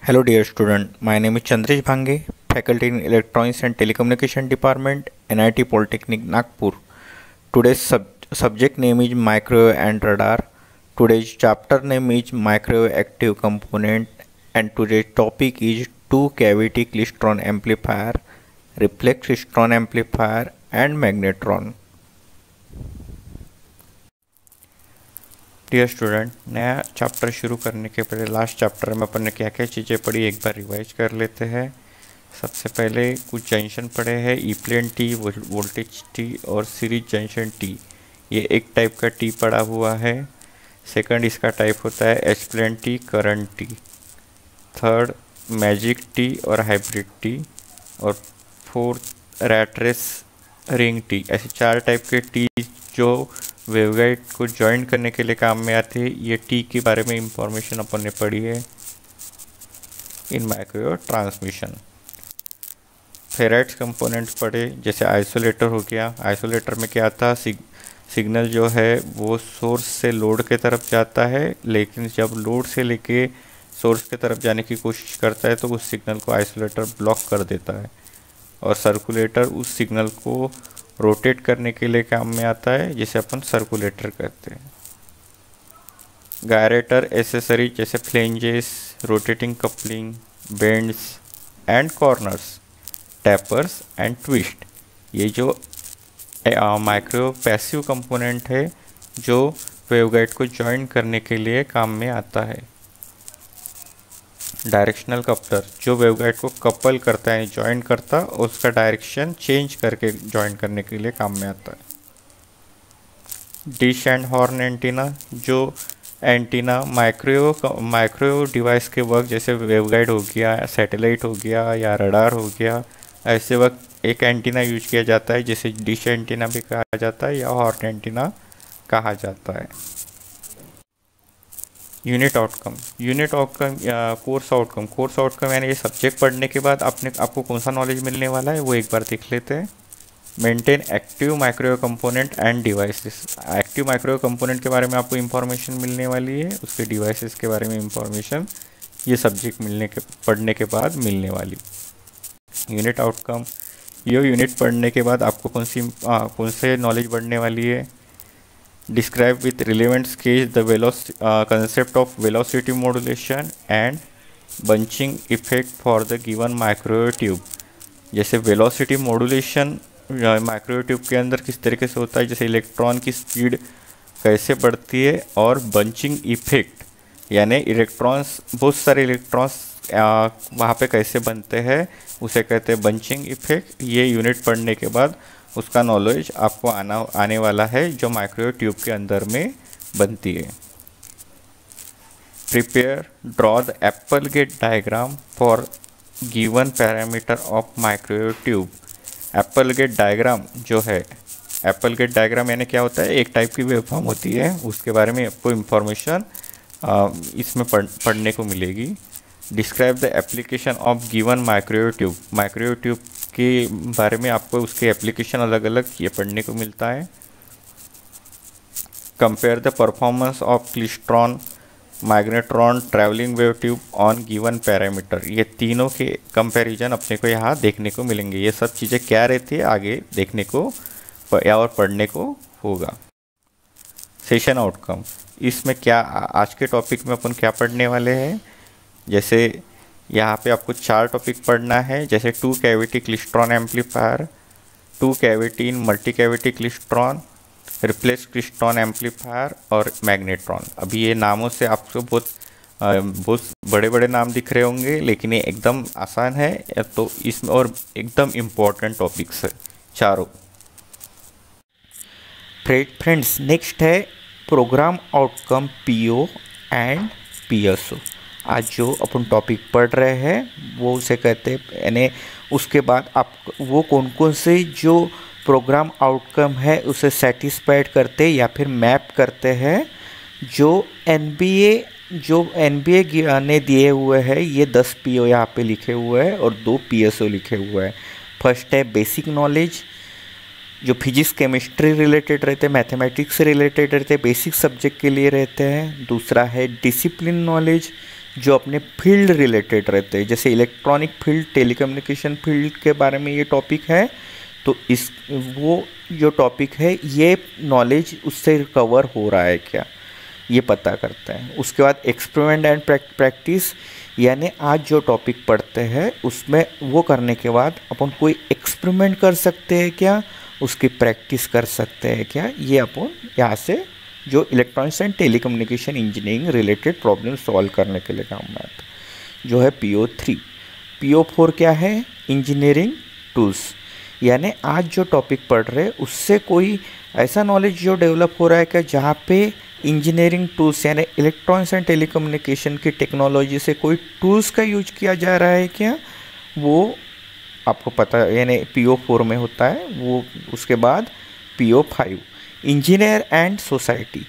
Hello dear student, my name is Chandresh Bhange, faculty in Electronics and Telecommunication Department, NIT Polytechnic Nagpur. Today's subject name is Microwave and Radar. Today's chapter name is Microwave Active Component and today's topic is two cavity klystron amplifier, reflex klystron amplifier and magnetron. Dear student, नया chapter शुरू करने के पहले last chapter में अपन ने क्या क्या चीज़ें पढ़ी एक बार रिवाइज कर लेते हैं। सबसे पहले कुछ जंक्शन पढ़े हैं, E plane tee, voltage tee और सीरीज जंक्शन टी। ये एक टाइप का टी पड़ा हुआ है। सेकंड इसका टाइप होता है H plane tee, current tee. Third magic tee और हाइब्रिड टी। और fourth rat race ring tee. ऐसे चार टाइप के टी जो वेवगाइड को ज्वाइन करने के लिए काम में आते हैं। ये टी के बारे में इंफॉर्मेशन अपन ने पढ़ी है in microwave transmission. Ferrites components पढ़े, जैसे आइसोलेटर हो गया। आइसोलेटर में क्या था, सिग्नल जो है वो सोर्स से लोड के तरफ जाता है, लेकिन जब लोड से लेके सोर्स के तरफ जाने की कोशिश करता है तो उस सिग्नल को आइसोलेटर ब्लॉक कर देता है। और सर्कुलेटर उस सिग्नल को रोटेट करने के लिए काम में आता है, जिसे अपन सर्कुलेटर कहते हैं। गायरेटर एसेसरी जैसे flanges, rotating coupling, bends and corners, tapers and twist, ये जो माइक्रो पैसिव कंपोनेंट है जो वेवगाइड को ज्वाइन करने के लिए काम में आता है। डायरेक्शनल कपलर जो वेवगाइड को कपल करता है, ज्वाइन करता, उसका डायरेक्शन चेंज करके ज्वाइन करने के लिए काम में आता है। डिश एंड हॉर्न एंटीना, जो एंटीना माइक्रोवेव डिवाइस के वक्त, जैसे वेवगाइड हो गया, सैटेलाइट हो गया या रडार हो गया, ऐसे वक्त एक एंटीना यूज किया जाता है जिसे डिश एंटीना भी कहा जाता है या हॉर्न एंटीना कहा जाता है। यूनिट आउटकम या कोर्स आउटकम यानी ये सब्जेक्ट पढ़ने के बाद आपको कौन सा नॉलेज मिलने वाला है वो एक बार देख लेते हैं। Maintain active microwave component and devices. Active microwave component के बारे में आपको इंफॉर्मेशन मिलने वाली है, उसके डिवाइसेस के बारे में इंफॉर्मेशन ये सब्जेक्ट पढ़ने के बाद मिलने वाली। यूनिट आउटकम, ये यूनिट पढ़ने के बाद आपको कौन से नॉलेज बढ़ने वाली है। Describe with relevant case the concept of velocity modulation and bunching effect for the given microwave tube। जैसे वेलोसिटी मॉड्यूलेशन माइक्रोवेव ट्यूब के अंदर किस तरीके से होता है, जैसे इलेक्ट्रॉन की स्पीड कैसे बढ़ती है, और बंचिंग इफेक्ट यानी इलेक्ट्रॉन्स, बहुत सारे इलेक्ट्रॉन्स वहाँ पे कैसे बनते हैं, उसे कहते हैं बंचिंग इफेक्ट। ये यूनिट पढ़ने के बाद उसका नॉलेज आपको आने वाला है जो माइक्रोवेव ट्यूब के अंदर में बनती है। Prepare draw the Applegate diagram for given parameter of microwave tube. Applegate diagram जो है, एप्पल गेट डायग्राम यानी क्या होता है, एक टाइप की वेवफॉर्म होती है, उसके बारे में आपको इंफॉर्मेशन इसमें पढ़ने को मिलेगी। Describe the application of given microwave tube. Microwave tube के बारे में आपको उसके एप्लीकेशन अलग अलग ये पढ़ने को मिलता है। Compare the performance of klystron, magnetron, travelling wave tube on given parameter. ये तीनों के कंपैरिजन अपने को यहाँ देखने को मिलेंगे। ये सब चीज़ें क्या रहती है आगे देखने को या और पढ़ने को होगा। सेशन आउटकम, इसमें क्या आज के टॉपिक में अपन क्या पढ़ने वाले हैं, जैसे यहाँ पे आपको चार टॉपिक पढ़ना है, जैसे two cavity klystron amplifier, two cavity in multi cavity klystron, reflex klystron amplifier और मैग्नेट्रॉन। अभी ये नामों से आपको बहुत बड़े बड़े नाम दिख रहे होंगे, लेकिन ये एकदम आसान है, तो इसमें और एकदम इम्पोर्टेंट टॉपिक्स है चारों। फ्रेंड्स, नेक्स्ट है programme outcome PO and PSO. आज जो अपन टॉपिक पढ़ रहे हैं वो उसे कहते हैं, यानी उसके बाद आप वो कौन से जो प्रोग्राम आउटकम है उसे सेटिस्फाइड करते या फिर मैप करते हैं, जो एनबीए ने दिए हुए हैं। ये 10 पीओ यहाँ पे लिखे हुए हैं और 2 पीएसओ लिखे हुए हैं। फर्स्ट है बेसिक नॉलेज, जो फिजिक्स केमिस्ट्री रिलेटेड रहते हैं, मैथमेटिक्स से रिलेटेड रहते हैं, बेसिक सब्जेक्ट के लिए रहते हैं। दूसरा है डिसिप्लिन नॉलेज, जो अपने फील्ड रिलेटेड रहते हैं, जैसे इलेक्ट्रॉनिक फील्ड, टेलीकम्युनिकेशन फील्ड के बारे में ये टॉपिक है, तो इस वो जो टॉपिक है ये नॉलेज उससे कवर हो रहा है क्या, ये पता करता है। उसके बाद एक्सपेरिमेंट एंड प्रैक्टिस, यानी आज जो टॉपिक पढ़ते हैं उसमें वो करने के बाद अपन कोई एक्सपेरिमेंट कर सकते हैं क्या, उसकी प्रैक्टिस कर सकते हैं क्या, ये अपन यहाँ से जो electronics and telecommunication engineering related problem solve करने के लिए काम में आता है, जो है PO3। PO4 क्या है, इंजीनियरिंग टूल्स, यानी आज जो टॉपिक पढ़ रहे हैं उससे कोई ऐसा नॉलेज जो डेवलप हो रहा है क्या, जहाँ पे इंजीनियरिंग टूल्स यानी इलेक्ट्रॉनिक्स एंड टेलीकम्युनिकेशन की टेक्नोलॉजी से कोई टूल्स का यूज किया जा रहा है क्या, वो आपको पता यानी PO4 में होता है वो। उसके बाद PO5 इंजीनियर एंड सोसाइटी,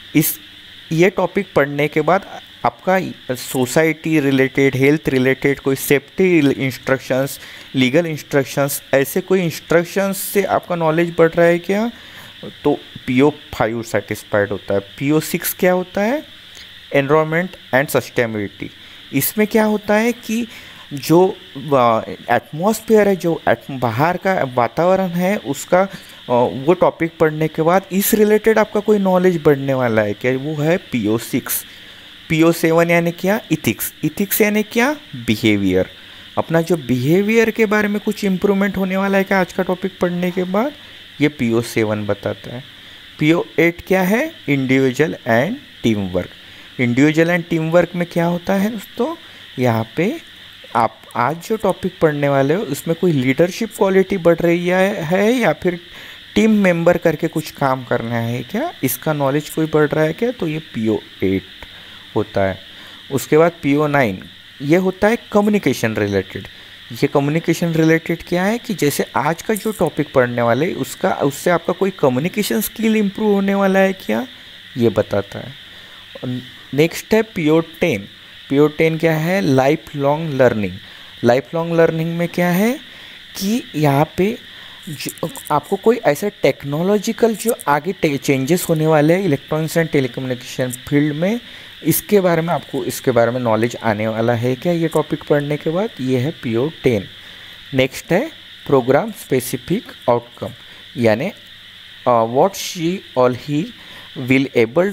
ये टॉपिक पढ़ने के बाद आपका सोसाइटी रिलेटेड, हेल्थ रिलेटेड कोई सेफ्टी इंस्ट्रक्शंस, लीगल इंस्ट्रक्शंस, ऐसे कोई इंस्ट्रक्शंस से आपका नॉलेज बढ़ रहा है क्या, तो PO5 सेटिस्फाइड होता है। PO6 क्या होता है, एनवायरनमेंट एंड सस्टेनेबिलिटी। इसमें क्या होता है कि जो एटमॉस्फेयर है, जो बाहर का वातावरण है, उसका वो टॉपिक पढ़ने के बाद इस रिलेटेड आपका कोई नॉलेज बढ़ने वाला है क्या, वो है PO6। PO7 यानी क्या, इथिक्स। इथिक्स यानी क्या, बिहेवियर। अपना जो बिहेवियर के बारे में कुछ इम्प्रूवमेंट होने वाला है क्या आज का टॉपिक पढ़ने के बाद, ये PO7 बताता है। PO8 क्या है, individual and team work. Individual and team work में क्या होता है दोस्तों, यहाँ पे आप आज जो टॉपिक पढ़ने वाले हो उसमें कोई लीडरशिप क्वालिटी बढ़ रही है या फिर टीम मेंबर करके कुछ काम करना है क्या, इसका नॉलेज कोई बढ़ रहा है क्या, तो ये PO8 होता है। उसके बाद PO9 ये होता है कम्युनिकेशन रिलेटेड। ये कम्युनिकेशन रिलेटेड क्या है कि जैसे आज का जो टॉपिक पढ़ने वाले उससे आपका कोई कम्युनिकेशन स्किल इम्प्रूव होने वाला है क्या, ये बताता है। नेक्स्ट है PO10। PO10 क्या है, life long learning. Life long learning में क्या है कि यहाँ पे आपको कोई ऐसा टेक्नोलॉजिकल जो आगे चेंजेस होने वाले हैं इलेक्ट्रॉनिक्स एंड टेलीकम्युनिकेशन फील्ड में, इसके बारे में आपको इसके बारे में नॉलेज आने वाला है क्या, ये टॉपिक पढ़ने के बाद, ये है PO10। नेक्स्ट है प्रोग्राम स्पेसिफिक आउटकम, यानी what she all he will able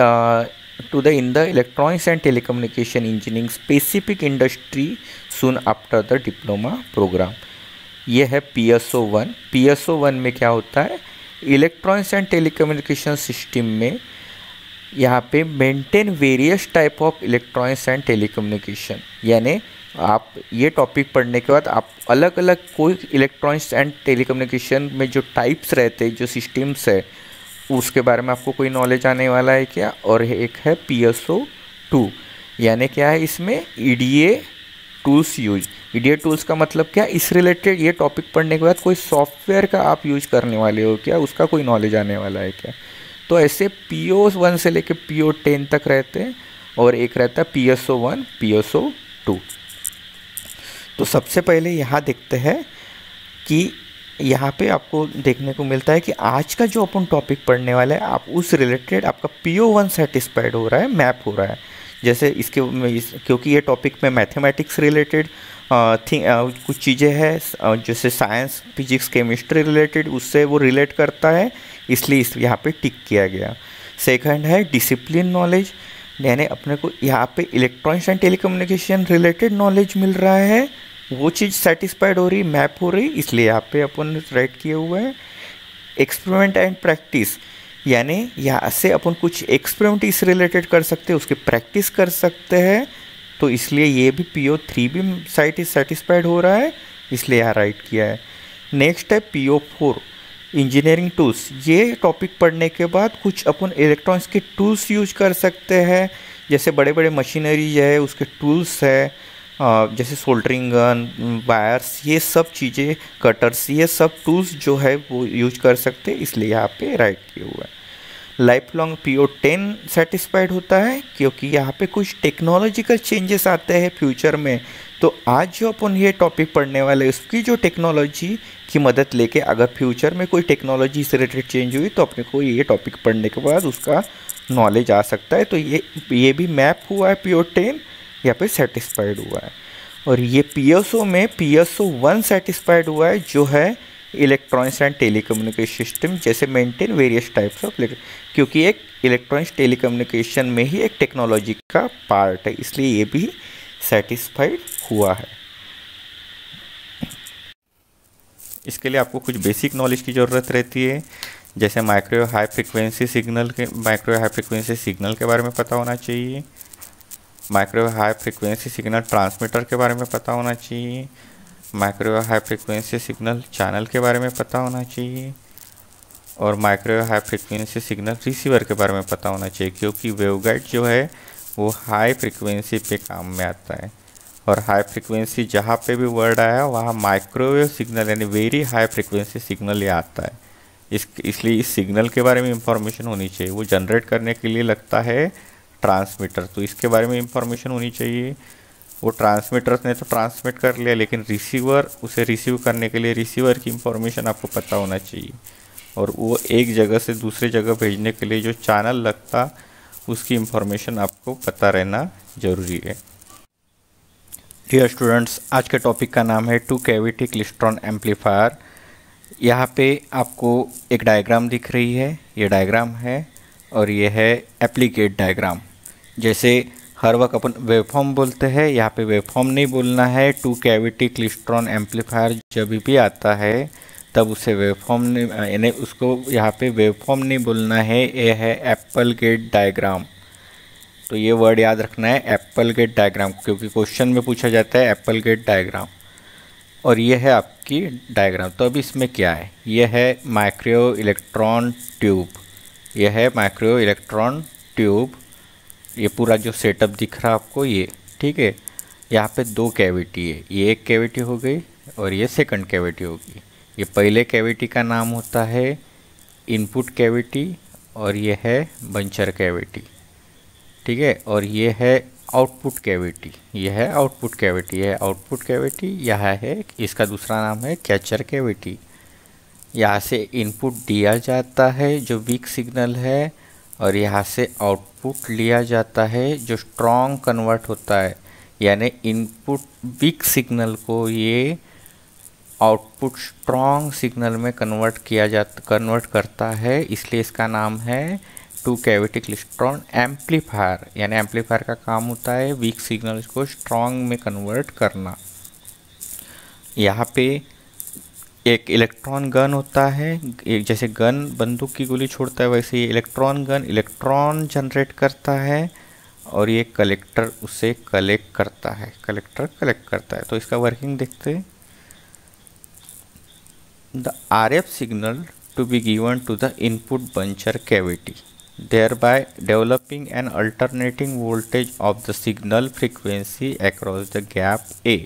to the in the electronics and telecommunication engineering specific industry soon after the diploma programme, ये है PSO1। PSO1 में क्या होता है, इलेक्ट्रॉनिक्स एंड टेलीकम्युनिकेशन सिस्टम में यहाँ पे maintain various type of electronics and telecommunication, यानी आप ये टॉपिक पढ़ने के बाद आप अलग अलग कोई इलेक्ट्रॉनिक्स एंड टेलीकम्युनिकेशन में जो टाइप्स रहते हैं, जो सिस्टम्स है, उसके बारे में आपको कोई नॉलेज आने वाला है क्या। और एक है PSO2, यानी क्या है, इसमें EDA tools use. EDA tools का मतलब क्या, इस रिलेटेड ये टॉपिक पढ़ने के बाद कोई सॉफ्टवेयर का आप यूज करने वाले हो क्या, उसका कोई नॉलेज आने वाला है क्या। तो ऐसे PO1 से लेके PO10 तक रहते हैं, और एक रहता है PSO1 PSO2। तो सबसे पहले यहाँ देखते हैं कि यहाँ पे आपको देखने को मिलता है कि आज का जो अपन टॉपिक पढ़ने वाला है, आप उस रिलेटेड आपका PO1 सेटिस्फाइड हो रहा है, मैप हो रहा है। जैसे क्योंकि ये टॉपिक में मैथमेटिक्स रिलेटेड कुछ चीज़ें हैं, जैसे साइंस, फिजिक्स, केमिस्ट्री रिलेटेड, उससे वो रिलेट करता है, इसलिए यहाँ पे टिक किया गया। सेकंड है डिसिप्लिन नॉलेज, यानी अपने को यहाँ पे electronics and telecommunication related knowledge मिल रहा है, वो चीज़ सेटिस्फाइड हो रही, मैप हो रही, इसलिए यहाँ पे अपन राइट किए हुए हैं। एक्सपेरिमेंट एंड प्रैक्टिस, यानी यहाँ से अपन कुछ एक्सपेरिमेंट इस रिलेटेड कर सकते हैं, उसकी प्रैक्टिस कर सकते हैं, तो इसलिए ये भी PO3 भी सेटिस्फाइड हो रहा है, इसलिए यहाँ राइट किया है। नेक्स्ट है PO4 इंजीनियरिंग टूल्स। ये टॉपिक पढ़ने के बाद कुछ अपन इलेक्ट्रॉनिक्स के टूल्स यूज कर सकते हैं, जैसे बड़े बड़े मशीनरी है उसके टूल्स है, जैसे सोल्डरिंग गन, वायर्स, ये सब चीज़ें, कटर्स, ये सब टूल्स जो है वो यूज कर सकते हैं, इसलिए यहाँ पे राइट किया हुआ है। लाइफ लॉन्ग PO10 सेटिस्फाइड होता है क्योंकि यहाँ पे कुछ टेक्नोलॉजिकल चेंजेस आते हैं फ्यूचर में, तो आज जो अपन ये टॉपिक पढ़ने वाले उसकी जो टेक्नोलॉजी की मदद लेके अगर फ्यूचर में कोई टेक्नोलॉजी से रिलेटेड चेंज हुई तो अपने को ये टॉपिक पढ़ने के बाद उसका नॉलेज आ सकता है। तो ये भी मैप हुआ है PO10 यहाँ पे सेटिस्फाइड हुआ है। और ये PSO में PSO1 सेटिस्फाइड हुआ है, जो है इलेक्ट्रॉनिक्स एंड टेलीकम्युनिकेशन सिस्टम, जैसे मेंटेन वेरियस टाइप्स ऑफ, क्योंकि एक इलेक्ट्रॉनिक्स टेलीकम्युनिकेशन में ही एक टेक्नोलॉजी का पार्ट है, इसलिए ये भी सेटिस्फाइड हुआ है। इसके लिए आपको कुछ बेसिक नॉलेज की ज़रूरत रहती है, जैसे माइक्रो हाई फ्रिक्वेंसी सिग्नल के बारे में पता होना चाहिए, micro high frequency signal transmitter के बारे में पता होना चाहिए, micro high frequency signal channel के बारे में पता होना चाहिए, और micro high frequency signal receiver के बारे में पता होना चाहिए, क्योंकि वेवगाइड जो है वो हाई फ्रिक्वेंसी पे काम में आता है। और हाई फ्रिक्वेंसी जहाँ पे भी वर्ड आया वहाँ माइक्रोवेव सिग्नल यानी वेरी हाई फ्रिक्वेंसी सिग्नल ये आता है। इसलिए इस सिग्नल के बारे में इंफॉर्मेशन होनी चाहिए। वो जनरेट करने के लिए लगता है ट्रांसमीटर, तो इसके बारे में इंफॉर्मेशन होनी चाहिए। वो ट्रांसमीटर ने तो ट्रांसमिट कर लिया, लेकिन रिसीवर उसे रिसीव करने के लिए रिसीवर की इंफॉर्मेशन आपको पता होना चाहिए। और वो एक जगह से दूसरी जगह भेजने के लिए जो चैनल लगता उसकी इंफॉर्मेशन आपको पता रहना ज़रूरी है। डियर स्टूडेंट्स, आज के टॉपिक का नाम है टू कैविटी क्लिस्ट्रॉन एम्पलीफायर। यहाँ पे आपको एक डायग्राम दिख रही है, ये डायग्राम है और ये है एप्लीकेट डायग्राम। जैसे हर वक्त अपन वेवफॉर्म बोलते हैं, यहाँ पे वेवफॉर्म नहीं बोलना है। टू कैविटी क्लिस्ट्रॉन एम्पलीफायर जब भी आता है तब उसे वेवफॉर्म नहीं, यानी उसको यहाँ पे वेवफॉर्म नहीं बोलना है, ये है एप्पल गेट डायग्राम। तो ये वर्ड याद रखना है, एप्पल गेट डायग्राम, क्योंकि क्वेश्चन में पूछा जाता है एप्पल गेट डायग्राम। और ये है आपकी डायग्राम। तो अब इसमें क्या है, ये है माइक्रो इलेक्ट्रॉन ट्यूब, ये है माइक्रो इलेक्ट्रॉन ट्यूब। ये पूरा जो सेटअप दिख रहा है आपको ये, ठीक है। यहाँ पे दो कैविटी है, ये एक कैविटी हो गई और ये सेकंड कैविटी होगी। ये पहले कैविटी का नाम होता है इनपुट कैविटी और ये है बंचर कैविटी, ठीक है। और ये है आउटपुट कैविटी, ये है आउटपुट कैविटी, यह है आउटपुट कैविटी, यह है इसका दूसरा नाम है कैचर कैविटी। यहाँ से इनपुट दिया जाता है जो वीक सिग्नल है, और यहाँ से आउटपुट लिया जाता है जो स्ट्रॉन्ग कन्वर्ट होता है। यानी इनपुट वीक सिग्नल को ये आउटपुट स्ट्रॉन्ग सिग्नल में कन्वर्ट करता है, इसलिए इसका नाम है टू कैविटी क्लिस्ट्रॉन एम्पलीफायर। यानी एम्पलीफायर का काम होता है वीक सिग्नल को स्ट्रॉन्ग में कन्वर्ट करना। यहाँ पे एक इलेक्ट्रॉन गन होता है, एक जैसे गन बंदूक की गोली छोड़ता है वैसे ये इलेक्ट्रॉन गन इलेक्ट्रॉन जनरेट करता है, और ये कलेक्टर उसे कलेक्ट करता है, कलेक्टर कलेक्ट करता है। तो इसका वर्किंग देखते हैं। द RF signal to be given to the input buncher cavity, thereby developing an alternating voltage of the signal frequency across the gap A.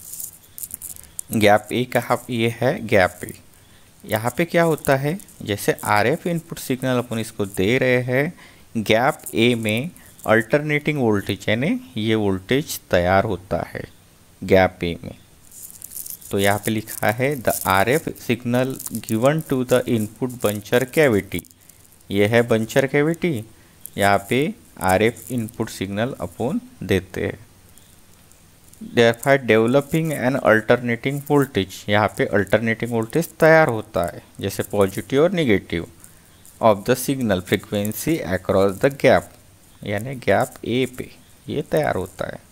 Gap A का ये है गैप ए। यहाँ पे क्या होता है, जैसे RF इनपुट सिग्नल अपन इसको दे रहे हैं, गैप ए में अल्टरनेटिंग वोल्टेज यानी ये वोल्टेज तैयार होता है गैप ए में। तो यहाँ पे लिखा है the RF signal given to the input buncher cavity, ये है बंचर कैविटी। यहाँ पे RF इनपुट सिग्नल अपन देते हैं। Therefore developing an alternating voltage, यहाँ पे अल्टरनेटिंग वोल्टेज तैयार होता है, जैसे पॉजिटिव और negative of the signal frequency across the gap, यानी गैप ए पे ये तैयार होता है।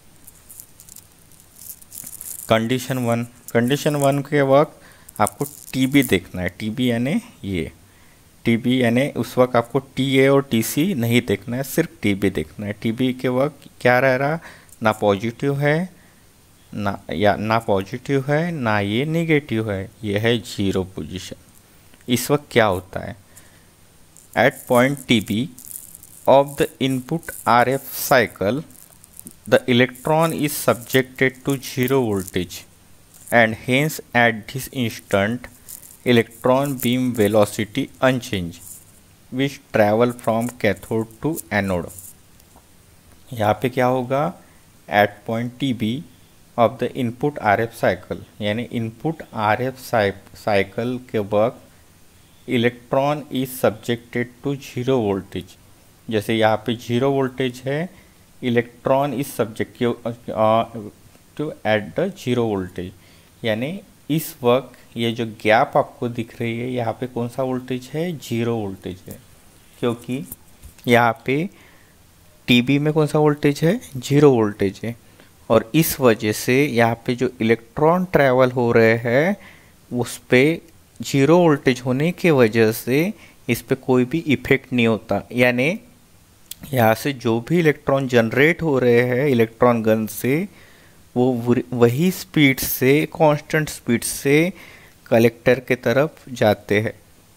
कंडीशन वन के वक्त आपको TB देखना है। TB यानी ये TB यानी उस वक्त आपको TA और TC नहीं देखना है, सिर्फ TB देखना है। TB के वक्त क्या रह रहा, ना पॉजिटिव है ना पॉजिटिव है ना ये नेगेटिव है, ये है जीरो पोजीशन। इस वक्त क्या होता है, at point TB of the input RF cycle the electron is subjected to zero voltage, and hence at this instant electron beam velocity unchanged which travel from cathode to anode। यहाँ पे क्या होगा, at point TB of the input RF cycle, यानी input RF cycle के वक्त electron is subjected to zero voltage। जैसे यहाँ पे जीरो वोल्टेज है, electron is subjective to at the zero voltage, यानी इस वक्त ये जो गैप आपको दिख रही है यहाँ पे कौन सा वोल्टेज है, जीरो वोल्टेज है, क्योंकि यहाँ पे टीबी में कौन सा वोल्टेज है, जीरो वोल्टेज है। और इस वजह से यहाँ पे जो इलेक्ट्रॉन ट्रैवल हो रहे हैं उस पे जीरो वोल्टेज होने के वजह से इस पे कोई भी इफेक्ट नहीं होता, यानी यहाँ से जो भी इलेक्ट्रॉन जनरेट हो रहे हैं इलेक्ट्रॉन गन से वो वही स्पीड से, कांस्टेंट स्पीड से कलेक्टर के तरफ जाते हैं।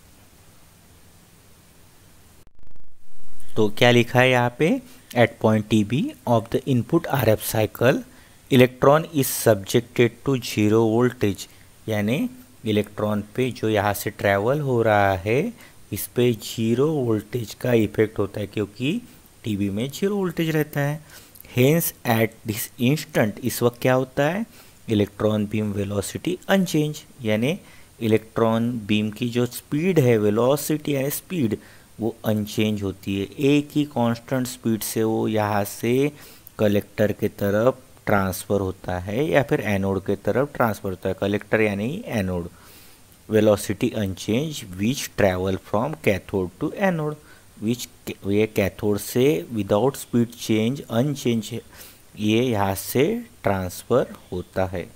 तो क्या लिखा है यहाँ पे, at point T B of the input R F cycle electron is subjected to zero voltage, यानी इलेक्ट्रॉन पे जो यहाँ से ट्रैवल हो रहा है इस पे जीरो वोल्टेज का इफेक्ट होता है, क्योंकि टीबी में जीरो वोल्टेज रहता है। हेंस एट दिस इंस्टेंट, इस वक्त क्या होता है, इलेक्ट्रॉन बीम वेलोसिटी अनचेंज, यानी इलेक्ट्रॉन बीम की जो स्पीड है, वेलोसिटी यानी स्पीड, वो अनचेंज होती है, एक ही कांस्टेंट स्पीड से वो यहाँ से कलेक्टर के तरफ ट्रांसफ़र होता है या फिर एनोड के तरफ ट्रांसफ़र होता है, कलेक्टर यानी anode. Velocity unchange which travel from cathode to anode, which ये कैथोड से विदाउट स्पीड चेंज अनचेंज ये यहाँ से ट्रांसफ़र होता है।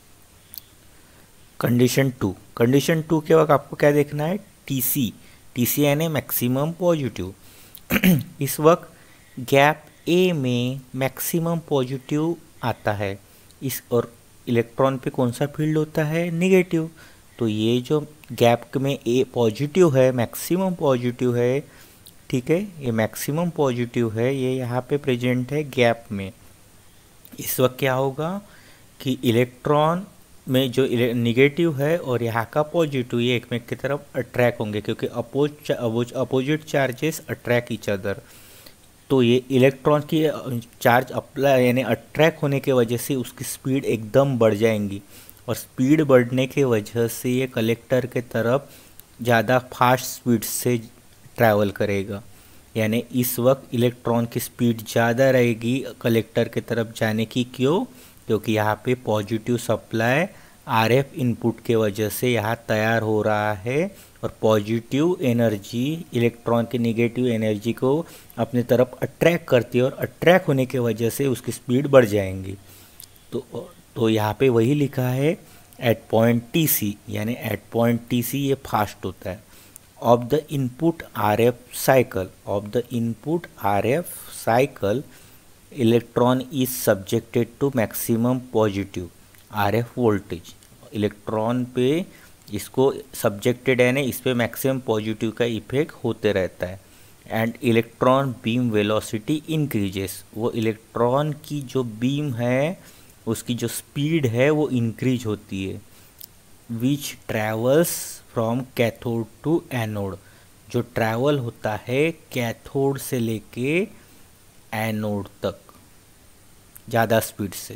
कंडीशन टू के वक्त आपको क्या देखना है, टीसी यानी मैक्सिमम पॉजिटिव। इस वक्त गैप ए में मैक्सिमम पॉजिटिव आता है, इस और इलेक्ट्रॉन पे कौन सा फील्ड होता है, निगेटिव। तो ये जो गैप में ए पॉजिटिव है, मैक्सिमम पॉजिटिव है, ठीक है, ये मैक्सिमम पॉजिटिव है, ये यहाँ पे प्रेजेंट है गैप में। इस वक्त क्या होगा कि इलेक्ट्रॉन में जो निगेटिव है और यहाँ का पॉजिटिव ये एक में की तरफ अट्रैक्ट होंगे, क्योंकि opposite charges attract each other. तो ये इलेक्ट्रॉन की चार्ज अप्लाई यानी अट्रैक्ट होने की वजह से उसकी स्पीड एकदम बढ़ जाएंगी, और स्पीड बढ़ने के वजह से ये कलेक्टर के तरफ ज़्यादा फास्ट स्पीड से ट्रैवल करेगा, यानी इस वक्त इलेक्ट्रॉन की स्पीड ज़्यादा रहेगी कलेक्टर के तरफ जाने की। क्यों, क्योंकि यहाँ पे पॉजिटिव सप्लाई आरएफ इनपुट के वजह से यहाँ तैयार हो रहा है, और पॉजिटिव एनर्जी इलेक्ट्रॉन की नेगेटिव एनर्जी को अपने तरफ अट्रैक्ट करती है, और अट्रैक्ट होने के वजह से उसकी स्पीड बढ़ जाएंगी। तो यहाँ पे वही लिखा है एट पॉइंट टी सी, यानी एट पॉइंट टी सी ये फास्ट होता है। Of the input RF cycle electron is subjected to maximum positive RF voltage, electron पे इसको सब्जेक्टेड है ना, इस पे मैक्सिमम पॉजिटिव का इफेक्ट होते रहता है। And electron beam velocity increases, वो इलेक्ट्रॉन की जो बीम है उसकी जो स्पीड है वो इंक्रीज होती है। Which travels from cathode to anode, जो ट्रैवल होता है कैथोड से लेके एनोड तक ज़्यादा स्पीड से।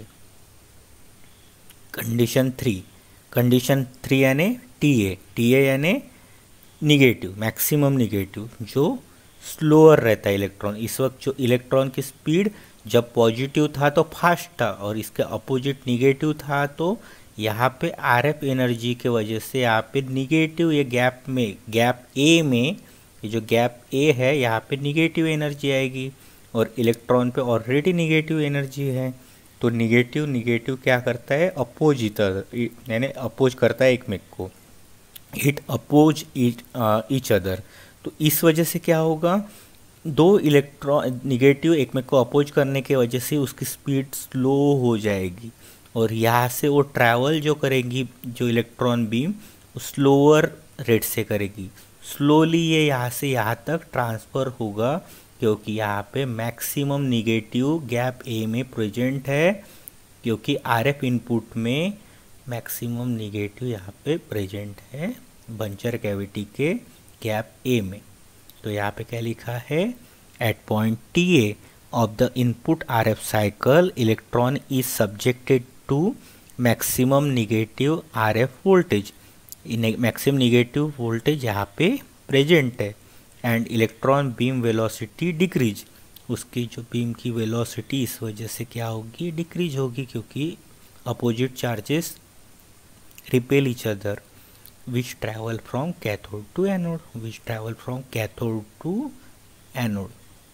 कंडीशन थ्री यानी टी ए यानी निगेटिव, मैक्सिमम निगेटिव, जो स्लोअर रहता है इलेक्ट्रॉन। इस वक्त जो इलेक्ट्रॉन की स्पीड जब पॉजिटिव था तो फास्ट था, और इसके अपोजिट निगेटिव था, तो यहाँ पे आरएफ एनर्जी के वजह से यहाँ पे निगेटिव, ये गैप ए में ये जो गैप ए है यहाँ पे निगेटिव एनर्जी आएगी, और इलेक्ट्रॉन पे ऑलरेडी निगेटिव एनर्जी है। तो निगेटिव क्या करता है, यानी अपोज करता है एक में को, इट अपोज ईच अदर। तो इस वजह से क्या होगा, दो इलेक्ट्रॉन निगेटिव एक में को अपोज करने के वजह से उसकी स्पीड स्लो हो जाएगी, और यहाँ से वो ट्रैवल जो करेगी जो इलेक्ट्रॉन बीम स्लोअर रेट से करेगी, स्लोली ये यहाँ से यहाँ तक ट्रांसफ़र होगा, क्योंकि यहाँ पे मैक्सिमम निगेटिव गैप ए में प्रेजेंट है, क्योंकि आरएफ इनपुट में मैक्सिमम निगेटिव यहाँ पे प्रेजेंट है बंचर कैविटी के गैप ए में। तो यहाँ पे क्या लिखा है, at point T A of the input RF cycle electron is subjected to maximum negative RF voltage, maximum negative voltage यहाँ पे प्रेजेंट है। And electron beam velocity decrease, उसकी जो बीम की वेलोसिटी इस वजह से क्या होगी, डिक्रीज होगी, क्योंकि opposite charges repel each other which travel from cathode to anode, which travel from cathode to anode.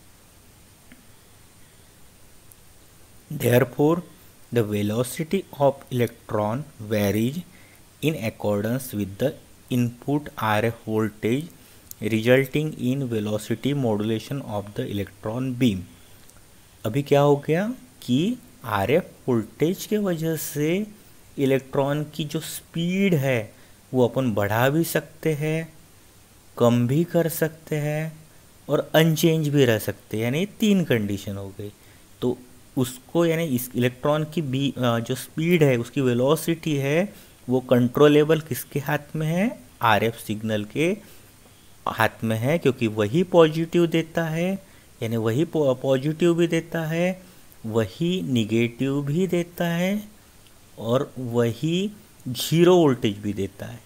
Therefore, the velocity of electron varies in accordance with the input RF voltage, resulting in velocity modulation of the electron beam. अभी क्या हो गया कि RF voltage के वजह से electron की जो स्पीड है वो अपन बढ़ा भी सकते हैं, कम भी कर सकते हैं और अनचेंज भी रह सकते हैं, यानी 3 कंडीशन हो गई। तो उसको यानी इस इलेक्ट्रॉन की जो स्पीड है, उसकी वेलोसिटी है, वो कंट्रोलेबल किसके हाथ में है, आरएफ सिग्नल के हाथ में है, क्योंकि वही पॉजिटिव देता है, यानी वही पॉजिटिव भी देता है, वही निगेटिव भी देता है और वही 0 वोल्टेज भी देता है।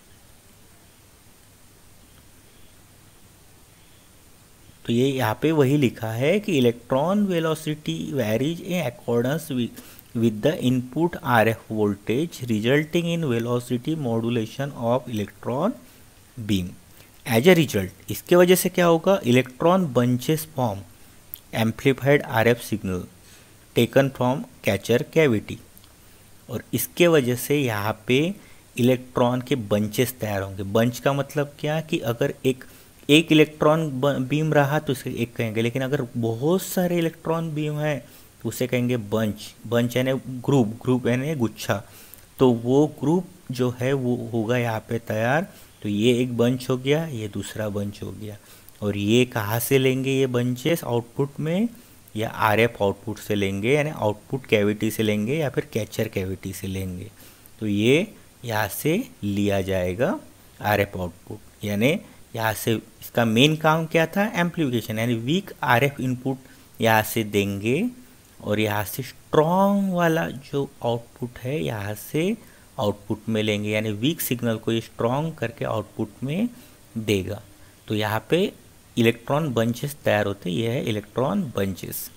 तो ये यहाँ पे वही लिखा है कि electron velocity varies in accordance with the input RF voltage resulting in velocity modulation of electron beam. As a result इसके वजह से क्या होगा, electron bunches form amplified RF signal taken from catcher cavity, और इसके वजह से यहाँ पे इलेक्ट्रॉन के बंचेस तैयार होंगे। बंच का मतलब क्या कि अगर एक इलेक्ट्रॉन बीम रहा तो उसे एक कहेंगे, लेकिन अगर बहुत सारे इलेक्ट्रॉन बीम है तो उसे कहेंगे बंच। बंच यानी ग्रुप यानी गुच्छा। तो वो ग्रुप जो है वो होगा यहाँ पे तैयार। तो ये एक बंच हो गया, ये दूसरा बंच हो गया। और ये कहाँ से लेंगे ये बंचेस, आउटपुट में या आरएफ आउटपुट से लेंगे, यानी आउटपुट कैविटी से लेंगे या फिर कैचर कैविटी से लेंगे। तो ये यहाँ से लिया जाएगा आरएफ आउटपुट, यानी यहाँ से इसका मेन काम क्या था, एम्प्लीफिकेशन, यानी वीक आरएफ इनपुट यहाँ से देंगे और यहाँ से स्ट्रॉन्ग वाला जो आउटपुट है यहाँ से आउटपुट में लेंगे, यानी वीक सिग्नल को ये स्ट्रॉन्ग करके आउटपुट में देगा। तो यहाँ पे इलेक्ट्रॉन बंचेस तैयार होते हैं। यह है electron bunches.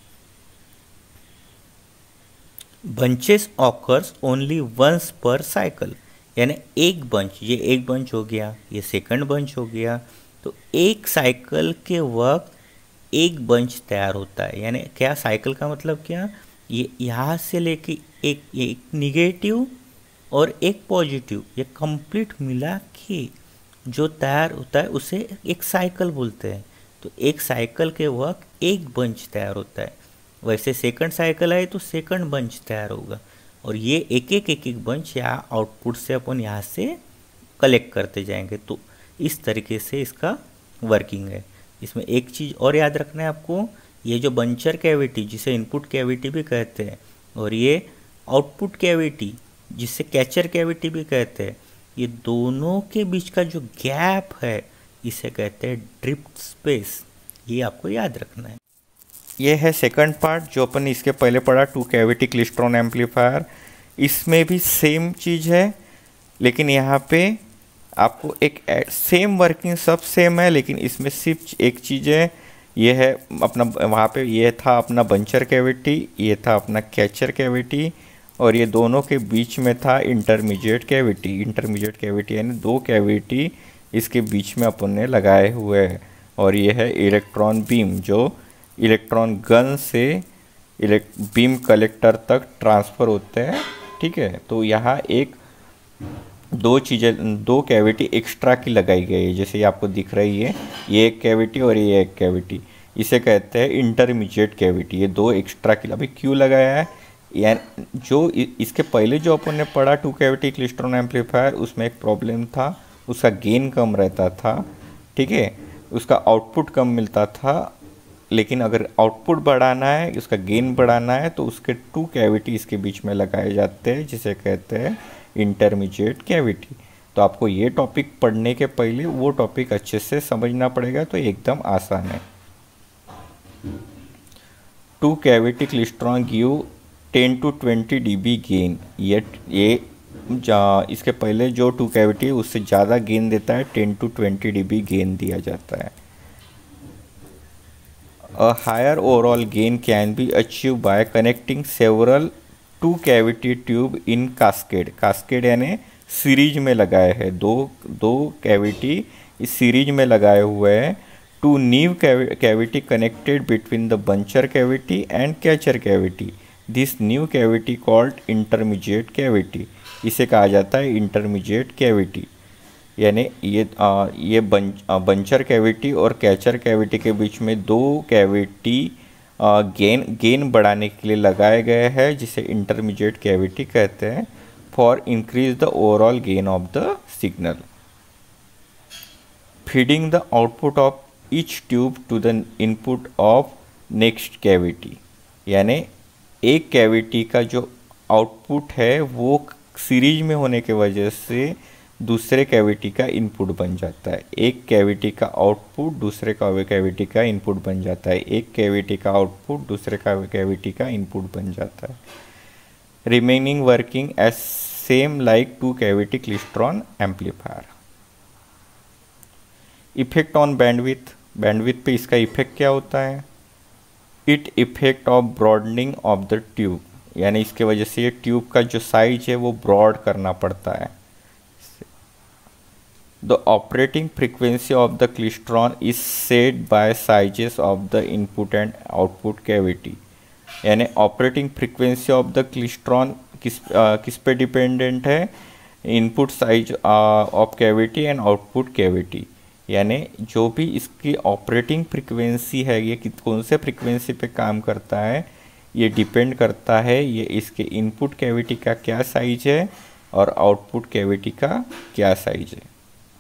Bunches occurs only once per cycle, यानी एक बंच, ये एक बंच हो गया, ये सेकंड बंच हो गया। तो एक साइकिल के वक्त एक बंच तैयार होता है। यानी क्या, साइकिल का मतलब क्या, ये यहाँ से लेके एक निगेटिव और एक पॉजिटिव, ये कंप्लीट मिला के जो तैयार होता है उसे एक साइकिल बोलते हैं। तो एक साइकिल के वक्त एक बंच तैयार होता है। वैसे सेकंड साइकिल आए तो सेकंड बंच तैयार होगा। और ये एक एक बंच यहाँ आउटपुट से अपन यहाँ से कलेक्ट करते जाएंगे। तो इस तरीके से इसका वर्किंग है। इसमें एक चीज़ और याद रखना है आपको, ये जो बंचर कैविटी जिसे इनपुट कैविटी भी कहते हैं और ये आउटपुट कैविटी जिसे कैचर कैविटी भी कहते हैं, ये दोनों के बीच का जो गैप है इसे कहते हैं ड्रिफ्ट स्पेस। ये आपको याद रखना है। ये है सेकंड पार्ट जो अपन इसके पहले पढ़ा, 2 कैविटी क्लिस्ट्रॉन एम्पलीफायर। इसमें भी सेम चीज़ है, लेकिन यहाँ पे आपको एक सेम वर्किंग सब सेम है, लेकिन इसमें सिर्फ एक चीज़ है, ये है अपना, वहाँ पे ये था अपना बंचर कैविटी, ये था अपना कैचर कैविटी, और ये दोनों के बीच में था इंटरमीडिएट कैविटी। इंटरमीडिएट कैविटी यानी 2 कैविटी इसके बीच में अपन ने लगाए हुए हैं। और ये है इलेक्ट्रॉन बीम जो इलेक्ट्रॉन गन से बीम कलेक्टर तक ट्रांसफ़र होते हैं। ठीक है, तो यहाँ एक 2 कैविटी एक्स्ट्रा की लगाई गई है, जैसे ये आपको दिख रही है, ये एक कैविटी और ये एक कैविटी, इसे कहते हैं इंटरमीडिएट कैविटी। ये 2 एक्स्ट्रा की अभी क्यों लगाया है, यानी जो इसके पहले जो अपन ने पढ़ा 2 कैविटी क्लिस्ट्रॉन एम्पलीफायर, उसमें एक प्रॉब्लम था, उसका गेन कम रहता था। ठीक है, उसका आउटपुट कम मिलता था। लेकिन अगर आउटपुट बढ़ाना है, उसका गेन बढ़ाना है, तो उसके 2 कैविटी इसके बीच में लगाए जाते हैं, जिसे कहते हैं इंटरमीडिएट कैविटी। तो आपको ये टॉपिक पढ़ने के पहले वो टॉपिक अच्छे से समझना पड़ेगा, तो एकदम आसान है। 2 cavity klystron give 10 to 20 dB gain. ये इसके पहले जो 2 कैविटी है उससे ज़्यादा गेन देता है, 10 to 20 dB गेन दिया जाता है। A higher overall gain can be achieved by connecting several two cavity tube in cascade. Cascade यानी सीरीज में लगाए हैं, दो कैविटी इस सीरीज में लगाए हुए हैं. Two new cavity connected between the buncher cavity and catcher cavity. This new cavity called intermediate cavity. इसे कहा जाता है इंटरमीडिएट कैविटी. यानी ये बंचर कैविटी और कैचर कैविटी के बीच में दो कैविटी गेन बढ़ाने के लिए लगाए गए हैं, जिसे इंटरमीडिएट कैविटी कहते हैं, for increase the overall gain of the signal. Feeding the output of each tube to the input of next cavity. यानी एक कैविटी का जो आउटपुट है वो सीरीज में होने की वजह से दूसरे कैविटी का इनपुट बन जाता है. एक कैविटी का आउटपुट दूसरे कैविटी का इनपुट बन जाता है. एक कैविटी का आउटपुट दूसरे कैविटी का इनपुट बन जाता है. Remaining working as same like two cavity klystron amplifier. Effect on bandwidth. Bandwidth पे इसका इफेक्ट क्या होता है? It effect of broadening of the tube. यानी इसके वजह से ये ट्यूब का जो साइज है वो ब्रॉड करना पड़ता है. The operating frequency of the klystron is set by sizes of the input and output cavity. यानी operating frequency of the klystron किस पे डिपेंडेंट है? Input size of cavity and output cavity. यानी जो भी इसकी ऑपरेटिंग फ्रीक्वेंसी है, ये कौन से फ्रीक्वेंसी पे काम करता है, ये डिपेंड करता है ये इसके इनपुट कैविटी का क्या साइज है और आउटपुट कैविटी का क्या साइज है.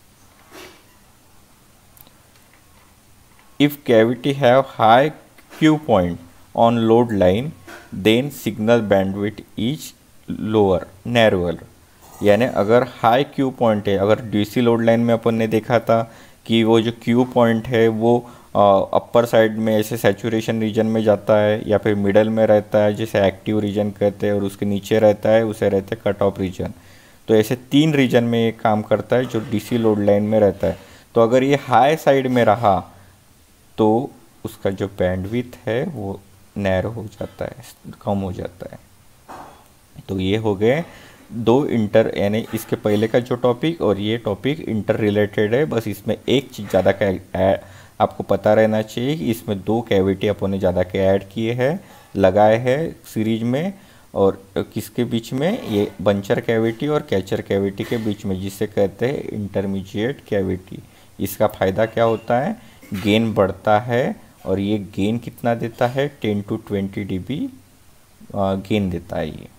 If cavity have high Q point on load line, then signal bandwidth is lower, narrower. यानी अगर हाई Q पॉइंट है, अगर DC लोड लाइन में अपन ने देखा था कि वो जो Q पॉइंट है वो अपर साइड में ऐसे सैचुरेशन रीजन में जाता है या फिर मिडल में रहता है जिसे एक्टिव रीजन कहते हैं, और उसके नीचे रहता है उसे रहते हैं कट ऑफ रीजन. तो ऐसे 3 रीजन में ये काम करता है जो DC लोड लाइन में रहता है. तो अगर ये हाई साइड में रहा तो उसका जो बैंडविड्थ है वो नैरो हो जाता है, कम हो जाता है. तो ये हो गए दो यानी इसके पहले का जो टॉपिक और ये टॉपिक इंटर रिलेटेड है. बस इसमें एक चीज़ ज़्यादा का आपको पता रहना चाहिए कि इसमें 2 कैविटी अपन ने ज़्यादा के ऐड किए हैं, लगाए हैं सीरीज में, और किसके बीच में? ये बंचर कैविटी और कैचर कैविटी के बीच में, जिसे कहते हैं इंटरमीडिएट कैविटी. इसका फ़ायदा क्या होता है? गेन बढ़ता है, और ये गेन कितना देता है? 10 to 20 dB गेन देता है ये.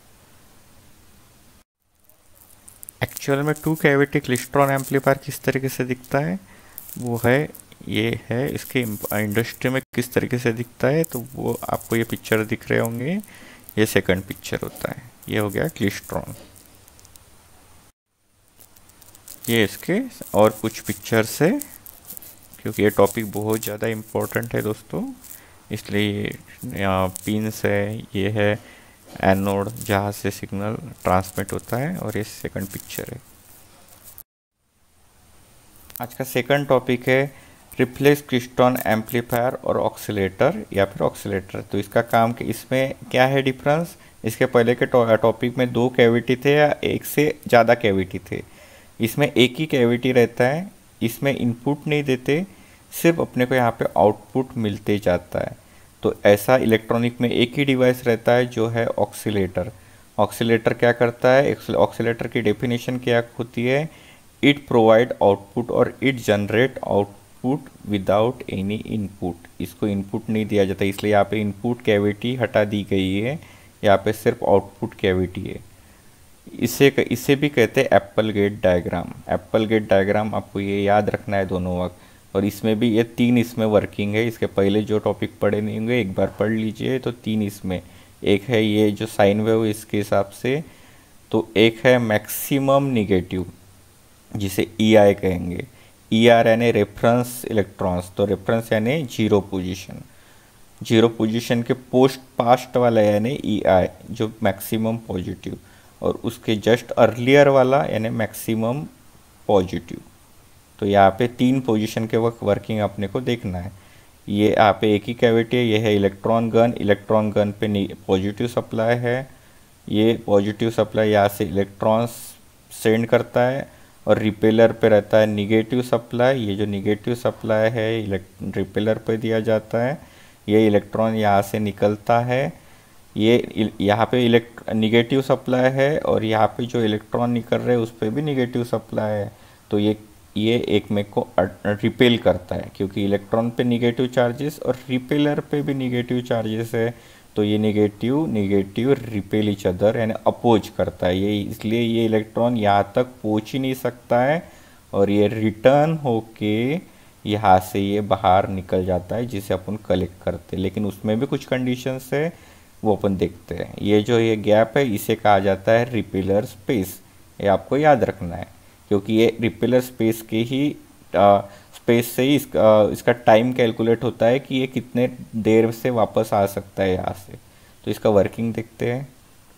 एक्चुअल में 2 कैविटी क्लिस्ट्रॉन एम्पलीफायर किस तरीके से दिखता है वो है, ये है इसके इंडस्ट्री में किस तरीके से दिखता है. तो वो आपको ये पिक्चर दिख रहे होंगे, ये सेकंड पिक्चर होता है. ये हो गया क्लिस्ट्रॉन. ये इसके और कुछ पिक्चर्स है, क्योंकि ये टॉपिक बहुत ज़्यादा इम्पोर्टेंट है दोस्तों, इसलिए यहाँ पिन्स है, ये है एनोड जहाँ से सिग्नल ट्रांसमिट होता है, और ये सेकंड पिक्चर है. आज का सेकंड टॉपिक है रिप्लेस क्लिस्ट्रॉन एम्पलीफायर और ऑक्सीलेटर या फिर ऑक्सीलेटर. तो इसका काम इसमें क्या है डिफरेंस? इसके पहले के टॉपिक में 2 कैविटी थे या एक से ज़्यादा कैविटी थे. इसमें एक ही कैविटी रहता है, इसमें इनपुट नहीं देते, सिर्फ अपने को यहाँ पे आउटपुट मिलते जाता है. तो ऐसा इलेक्ट्रॉनिक में एक ही डिवाइस रहता है जो है ऑक्सीलेटर. ऑक्सीलेटर क्या करता है? ऑक्सीलेटर की डेफिनेशन क्या होती है? इट प्रोवाइड आउटपुट और it generate output without any input. इसको इनपुट नहीं दिया जाता, इसलिए यहाँ पे इनपुट कैविटी हटा दी गई है, यहाँ पे सिर्फ आउटपुट कैविटी है. इसे भी कहते हैं Applegate diagram. Applegate diagram आपको ये याद रखना है दोनों वक्त. और इसमें भी ये 3 इसमें वर्किंग है. इसके पहले जो टॉपिक पढ़े नहीं होंगे एक बार पढ़ लीजिए. तो 3 इसमें, एक है ये जो साइन वेव इसके हिसाब से, तो एक है मैक्सिमम निगेटिव जिसे EI कहेंगे. ER यानी रेफरेंस इलेक्ट्रॉन्स. तो रेफरेंस यानी जीरो पोजीशन, जीरो पोजीशन के पोस्ट पास्ट वाला यानी EI जो मैक्सिमम पॉजिटिव, और उसके जस्ट अर्लियर वाला यानी मैक्सिमम पॉजिटिव. तो यहाँ पे 3 पोजीशन के वक्त वर्किंग अपने को देखना है. ये यहाँ पे एक ही कैविटी है, ये है इलेक्ट्रॉन गन पे पॉजिटिव सप्लाई है। ये पॉजिटिव सप्लाई यहाँ से इलेक्ट्रॉन्स सेंड करता है, और रिपेलर पे रहता है निगेटिव सप्लाई। ये जो निगेटिव सप्लाई है रिपेलर पे दिया जाता है। ये इलेक्ट्रॉन यहाँ से निकलता है, ये यहाँ पे निगेटिव सप्लाई है, और यहाँ पे जो इलेक्ट्रॉन निकल रहे हैं उस पर भी निगेटिव सप्लाई है। तो ये एक में को रिपेल करता है, क्योंकि इलेक्ट्रॉन पे निगेटिव चार्जेस और रिपेलर पे भी निगेटिव चार्जेस है। तो ये निगेटिव रिपेल ईच अदर, यानी अपोज करता है ये, इसलिए ये इलेक्ट्रॉन यहाँ तक पहुँच ही नहीं सकता है, और ये रिटर्न होके यहाँ से ये बाहर निकल जाता है, जिसे अपन कलेक्ट करते हैं। लेकिन उसमें भी कुछ कंडीशंस है, वो अपन देखते हैं। ये गैप है, इसे कहा जाता है रिपेलर स्पेस। ये आपको याद रखना है, क्योंकि ये रिपेलर स्पेस के ही स्पेस से ही इसका टाइम कैलकुलेट होता है कि ये कितने देर से वापस आ सकता है यहाँ से। तो इसका वर्किंग देखते हैं।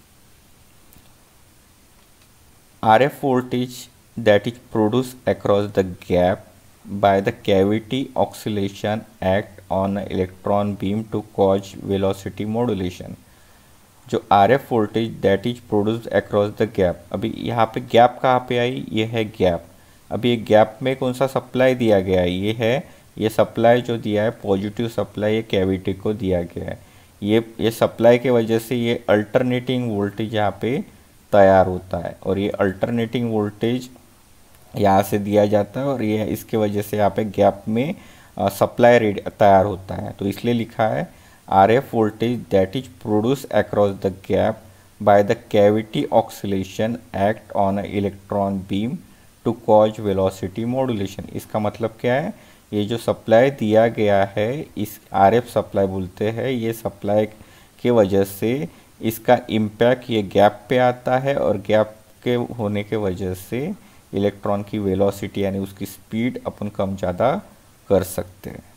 RF voltage that is produced across the gap by the cavity oscillation act on an electron beam to cause velocity modulation। जो RF voltage that is produced across the gap, अभी यहाँ पे गैप कहाँ पे आई, ये है गैप। अभी ये गैप में कौन सा सप्लाई दिया गया है, ये सप्लाई जो दिया है पॉजिटिव सप्लाई, ये कैविटी को दिया गया है। ये सप्लाई के वजह से ये अल्टरनेटिंग वोल्टेज यहाँ पे तैयार होता है, और ये अल्टरनेटिंग वोल्टेज यहाँ से दिया जाता है, और ये इसके वजह से यहाँ पे गैप में सप्लाई रेट तैयार होता है। तो इसलिए लिखा है RF voltage that is produced across the gap by the cavity oscillation act on an electron beam to cause velocity modulation। इसका मतलब क्या है, ये जो सप्लाई दिया गया है इस RF सप्लाई बोलते हैं, ये सप्लाई के वजह से इसका इम्पैक्ट ये गैप पे आता है, और गैप के होने के वजह से इलेक्ट्रॉन की वेलोसिटी यानी उसकी स्पीड अपन कम ज़्यादा कर सकते हैं।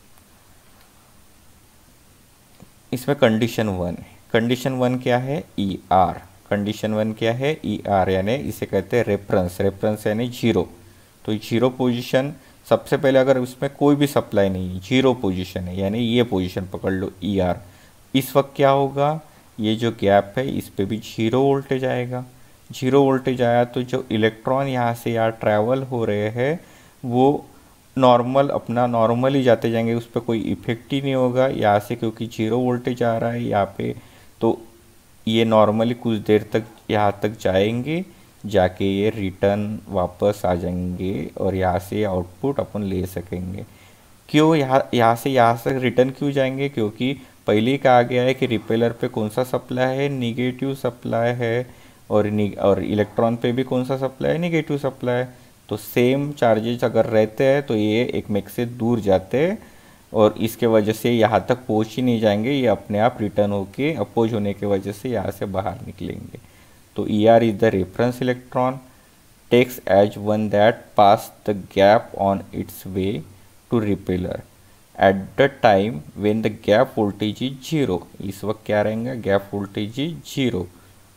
इसमें कंडीशन 1 है। कंडीशन 1 क्या है, ER। कंडीशन 1 क्या है, ER, यानी इसे कहते हैं रेफरेंस यानी जीरो। तो जीरो पोजीशन, सबसे पहले अगर उसमें कोई भी सप्लाई नहीं है, जीरो पोजीशन है, यानी ये पोजीशन पकड़ लो ER। इस वक्त क्या होगा, ये जो गैप है इस पे भी जीरो वोल्टेज आएगा। जीरो वोल्टेज आया तो जो इलेक्ट्रॉन यहाँ से यहाँ ट्रैवल हो रहे हैं वो नॉर्मली जाते जाएंगे, उस पर कोई इफेक्ट ही नहीं होगा यहाँ से, क्योंकि जीरो वोल्टेज आ रहा है यहाँ पे। तो ये नॉर्मली कुछ देर तक यहाँ तक जाएंगे, जाके ये रिटर्न वापस आ जाएंगे, और यहाँ से आउटपुट अपन ले सकेंगे। क्यों यहाँ से रिटर्न क्यों जाएंगे, क्योंकि पहले ही कहा गया है कि रिपेलर पे कौन सा सप्लाई है, निगेटिव सप्लाई है, और इलेक्ट्रॉन पे भी कौन सा सप्लाई है, निगेटिव सप्लाई है। तो सेम चार्जेस अगर रहते हैं तो ये एक में से दूर जाते हैं, और इसके वजह से यहाँ तक पहुँच ही नहीं जाएंगे, ये अपने आप रिटर्न होके अपोज होने के वजह से यहाँ से बाहर निकलेंगे। तो ER is the reference electron takes as one that pass the gap on its way to repeller at the time when the gap voltage is zero. इस वक्त क्या रहेगा, gap voltage is zero.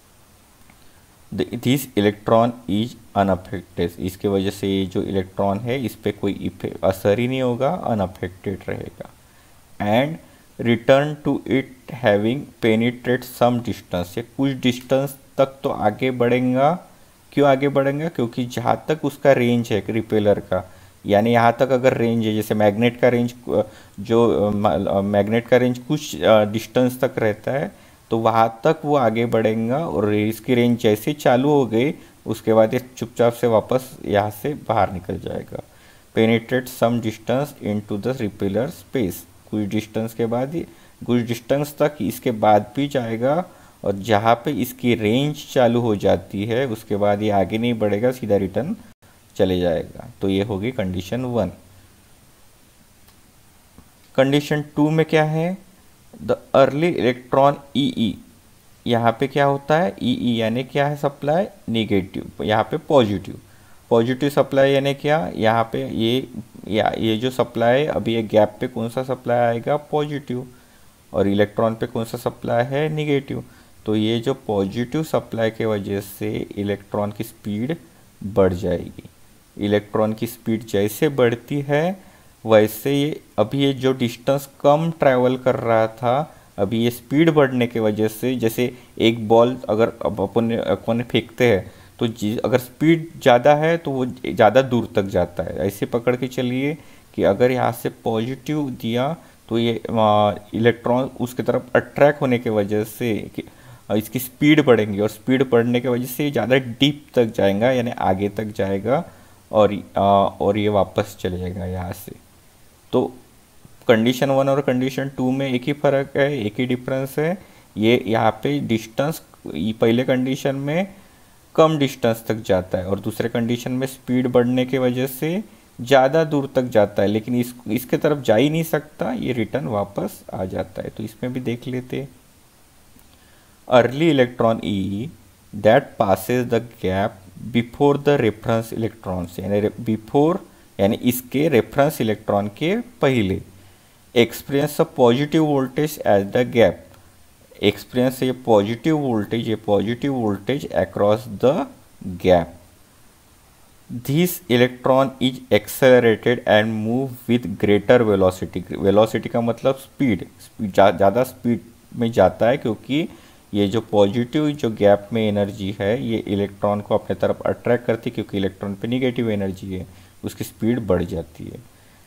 This electron is unaffected. इसके वजह से ये जो electron है इस पर कोई असर ही नहीं होगा, अनअफेक्टेड रहेगा। And return to it having penetrate some distance, ये कुछ डिस्टेंस तक तो आगे बढ़ेगा। क्यों आगे बढ़ेगा, क्योंकि जहाँ तक उसका रेंज है रिपेलर का, यानी यहाँ तक अगर रेंज है, जैसे मैग्नेट का रेंज, जो मैग्नेट का रेंज कुछ डिस्टेंस तक रहता है, तो वहाँ तक वो आगे बढ़ेगा, और इसकी रेंज जैसे चालू हो गई उसके बाद ये चुपचाप से वापस यहाँ से बाहर निकल जाएगा। Penetrate some distance into the repeller space, कुछ डिस्टेंस के बाद ही, कुछ डिस्टेंस तक इसके बाद भी जाएगा, और जहाँ पे इसकी रेंज चालू हो जाती है उसके बाद ये आगे नहीं बढ़ेगा, सीधा रिटर्न चले जाएगा। तो ये होगी कंडीशन 1। कंडीशन 2 में क्या है, द अर्ली इलेक्ट्रॉन EE, यहाँ पे क्या होता है, EE यानी क्या है, सप्लाई निगेटिव, यहाँ पे पॉजिटिव सप्लाई, यानी क्या, यहाँ पे ये जो सप्लाई, अभी ये गैप पे कौन सा सप्लाई आएगा, पॉजिटिव, और इलेक्ट्रॉन पे कौन सा सप्लाई है, निगेटिव। तो ये जो पॉजिटिव सप्लाई के वजह से इलेक्ट्रॉन की स्पीड बढ़ जाएगी। इलेक्ट्रॉन की स्पीड जैसे बढ़ती है वैसे ये अभी ये जो डिस्टेंस कम ट्रैवल कर रहा था, अभी ये स्पीड बढ़ने की वजह से, जैसे एक बॉल अगर अब अपन फेंकते हैं तो अगर स्पीड ज़्यादा है तो वो ज़्यादा दूर तक जाता है। ऐसे पकड़ के चलिए कि अगर यहाँ से पॉजिटिव दिया तो ये इलेक्ट्रॉन उसकी तरफ अट्रैक्ट होने की वजह से कि इसकी स्पीड बढ़ेंगी, और स्पीड बढ़ने की वजह से ज़्यादा डीप तक जाएगा, यानी आगे तक जाएगा, और ये वापस चले जाएगा यहाँ से। तो कंडीशन 1 और कंडीशन 2 में एक ही फ़र्क है, एक ही डिफरेंस है। ये यहाँ पे डिस्टेंस पहले कंडीशन में कम डिस्टेंस तक जाता है और दूसरे कंडीशन में स्पीड बढ़ने की वजह से ज़्यादा दूर तक जाता है, लेकिन इसके तरफ जा ही नहीं सकता, ये रिटर्न वापस आ जाता है। तो इसमें भी देख लेते। Early electron E that passes the gap before the reference electrons, यानी बिफोर यानी इसके रेफरेंस इलेक्ट्रॉन के पहले, experience a positive voltage at the gap, experience ये positive voltage across the gap. This electron is accelerated and move with greater velocity. Velocity का मतलब speed, ज़्यादा speed में जाता है, क्योंकि ये जो पॉजिटिव जो गैप में एनर्जी है ये इलेक्ट्रॉन को अपने तरफ अट्रैक्ट करती है, क्योंकि इलेक्ट्रॉन पे निगेटिव एनर्जी है, उसकी स्पीड बढ़ जाती है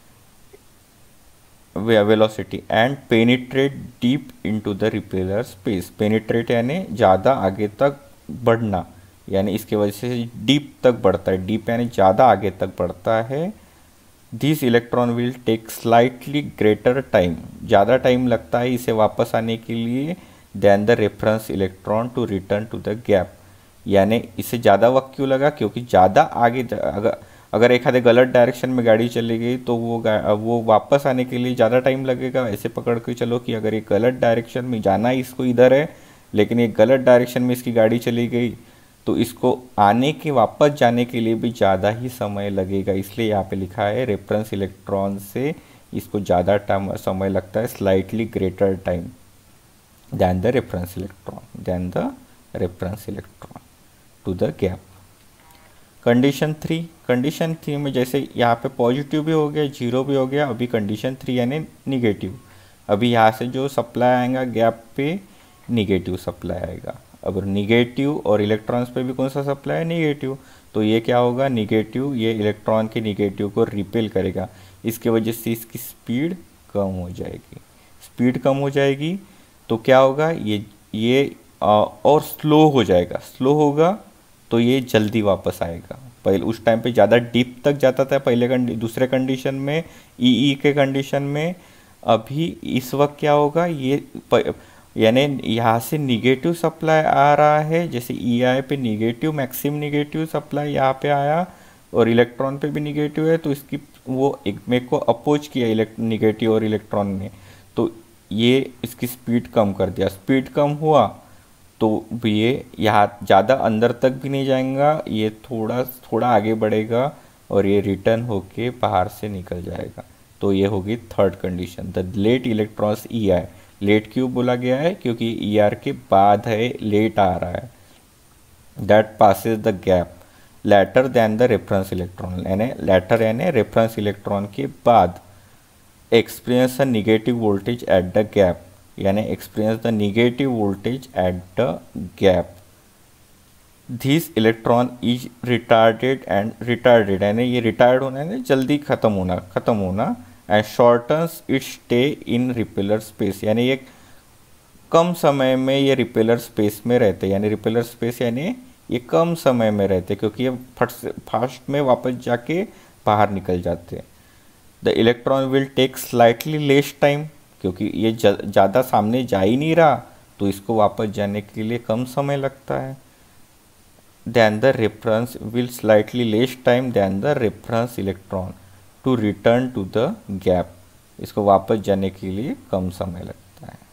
velocity. And penetrate deep into the repeller space. Penetrate यानी ज़्यादा आगे तक बढ़ना, यानी इसके वजह से डीप तक बढ़ता है, डीप यानी ज़्यादा आगे तक बढ़ता है। This electron will take slightly greater time, ज़्यादा टाइम लगता है इसे वापस आने के लिए, then the reference electron to return to the gap. यानी इसे ज़्यादा वक्त क्यों लगा, क्योंकि ज़्यादा आगे अगर एक आधे गलत डायरेक्शन में गाड़ी चली गई तो वो वापस आने के लिए ज़्यादा टाइम लगेगा। ऐसे पकड़ के चलो कि अगर ये गलत डायरेक्शन में जाना है, इसको इधर है, लेकिन ये गलत डायरेक्शन में इसकी गाड़ी चली गई तो इसको आने के वापस जाने के लिए भी ज़्यादा ही समय लगेगा। इसलिए यहाँ पे लिखा है रेफरेंस इलेक्ट्रॉन से इसको ज़्यादा समय लगता है, slightly greater time than the reference electron to the gap। Condition 3 में जैसे यहाँ पे पॉजिटिव भी हो गया, जीरो भी हो गया, अभी कंडीशन 3 यानी निगेटिव। अभी यहाँ से जो सप्लाई आएगा गैप पे निगेटिव सप्लाई आएगा। अब निगेटिव और इलेक्ट्रॉन्स पे भी कौन सा सप्लाई है, निगेटिव, तो ये क्या होगा, निगेटिव ये इलेक्ट्रॉन के निगेटिव को रिपेल करेगा, इसके वजह से इसकी स्पीड कम हो जाएगी। स्पीड कम हो जाएगी तो क्या होगा, ये और स्लो हो जाएगा, स्लो होगा तो ये जल्दी वापस आएगा। पहले उस टाइम पे ज़्यादा डीप तक जाता था दूसरे कंडीशन में, ई के कंडीशन में। अभी इस वक्त क्या होगा, ये यानी यहाँ से निगेटिव सप्लाई आ रहा है, जैसे ई आई पे निगेटिव मैक्सिमम निगेटिव सप्लाई यहाँ पे आया और इलेक्ट्रॉन पे भी निगेटिव है, तो इसकी वो एक मेरे को अपोज किया निगेटिव और इलेक्ट्रॉन ने, तो ये इसकी स्पीड कम कर दिया। स्पीड कम हुआ तो ये यहाँ ज़्यादा अंदर तक भी नहीं जाएगा, ये थोड़ा आगे बढ़ेगा और ये रिटर्न होके बाहर से निकल जाएगा। तो ये होगी third condition. The late electrons E I, late क्यों बोला गया है, क्योंकि ई आर के बाद है, लेट आ रहा है। That passes the gap later than the reference electron, यानी लेटर यानी रेफरेंस इलेक्ट्रॉन के बाद। Experience a negative voltage at the gap, यानी experience the negative voltage at the gap. This electron is retarded यानी ये रिटायर्ड होना है, जल्दी खत्म होना and shortens it stay in repeller space, यानी ये कम समय में ये रिपेलर स्पेस में रहते, यानी रिपेलर स्पेस यानी ये कम समय में रहते, क्योंकि ये फास्ट में वापस जाके बाहर निकल जाते हैं। The electron will take slightly less time, क्योंकि ये ज़्यादा सामने जा ही नहीं रहा तो इसको वापस जाने के लिए कम समय लगता है। Than the reference will slightly less time than the reference electron to return to the gap, इसको वापस जाने के लिए कम समय लगता है।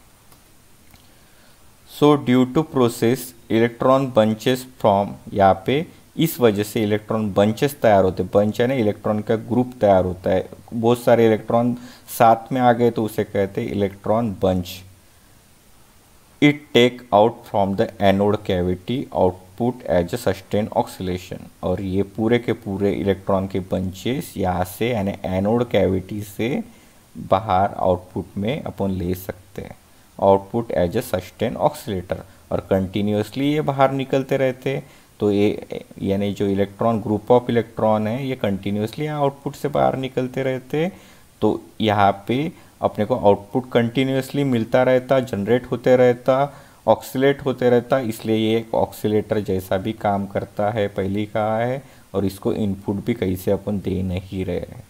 So due to process electron bunches from, यहाँ पे इस वजह से इलेक्ट्रॉन बंचेस तैयार होते हैं। बंच है ना, इलेक्ट्रॉन का ग्रुप तैयार होता है, बहुत सारे इलेक्ट्रॉन साथ में आ गए तो उसे कहते हैं electron bunch. It take out from the anode cavity output as a sustain oscillation. और ये पूरे के पूरे इलेक्ट्रॉन के बंचेस यहाँ से यानी एनोड कैविटी से बाहर आउटपुट में अपन ले सकते हैं, output as a sustain oscillator. और कंटिन्यूसली ये बाहर निकलते रहते, तो ये यानी जो इलेक्ट्रॉन ग्रुप ऑफ इलेक्ट्रॉन है ये कंटिन्यूसली आउटपुट से बाहर निकलते रहते, तो यहाँ पे अपने को आउटपुट कंटिन्यूसली मिलता रहता, जनरेट होते रहता, ऑक्सीलेट होते रहता, इसलिए ये एक ऑक्सीलेटर जैसा भी काम करता है, पहले ही कहा है। और इसको इनपुट भी कैसे अपन दे नहीं रहे हैं।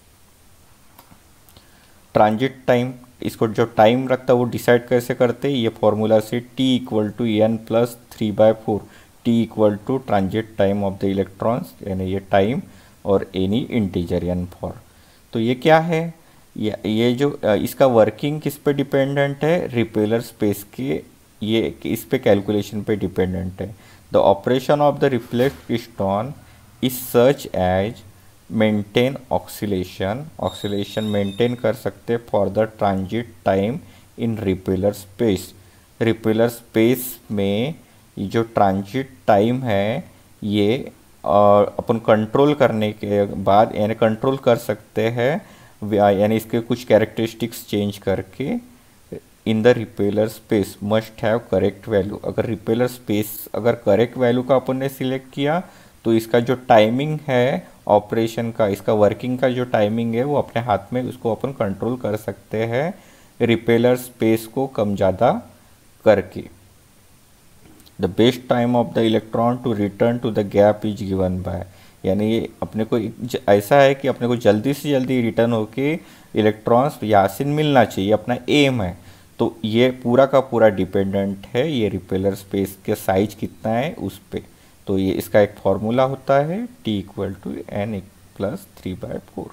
ट्रांजिट टाइम, इसको जो टाइम रखता है वो डिसाइड कैसे करते हैं, ये फॉर्मूला से T equal to n+3/4, T equal to transit time of the electrons, यानी ये टाइम और एनी इंटीजर n फॉर। तो ये क्या है, ये जो इसका वर्किंग किस पे डिपेंडेंट है, रिपेलर स्पेस के, ये इस पे कैलकुलेशन पे डिपेंडेंट है। The operation of the reflect klystron is such as maintain oscillation maintain कर सकते for the transit time in repeller space. Repeller space में जो ट्रांजिट टाइम है ये अपन कंट्रोल करने के बाद यानी कंट्रोल कर सकते हैं, यानी इसके कुछ कैरेक्टरिस्टिक्स चेंज करके। In the repeller space must have correct value, अगर रिपेलर स्पेस अगर करेक्ट वैल्यू का अपन ने सिलेक्ट किया तो इसका जो टाइमिंग है ऑपरेशन का, इसका वर्किंग का जो टाइमिंग है वो अपने हाथ में, उसको अपन कंट्रोल कर सकते हैं रिपेलर स्पेस को कम ज़्यादा करके। The best time of the electron to return to the gap is given by, यानी ये अपने को ऐसा है कि अपने को जल्दी से जल्दी रिटर्न होके इलेक्ट्रॉन्स यहाँ से मिलना चाहिए, अपना एम है। तो ये पूरा का पूरा डिपेंडेंट है ये रिपेलर स्पेस के साइज कितना है उस पर। तो ये इसका एक फॉर्मूला होता है T equal to n+3/4।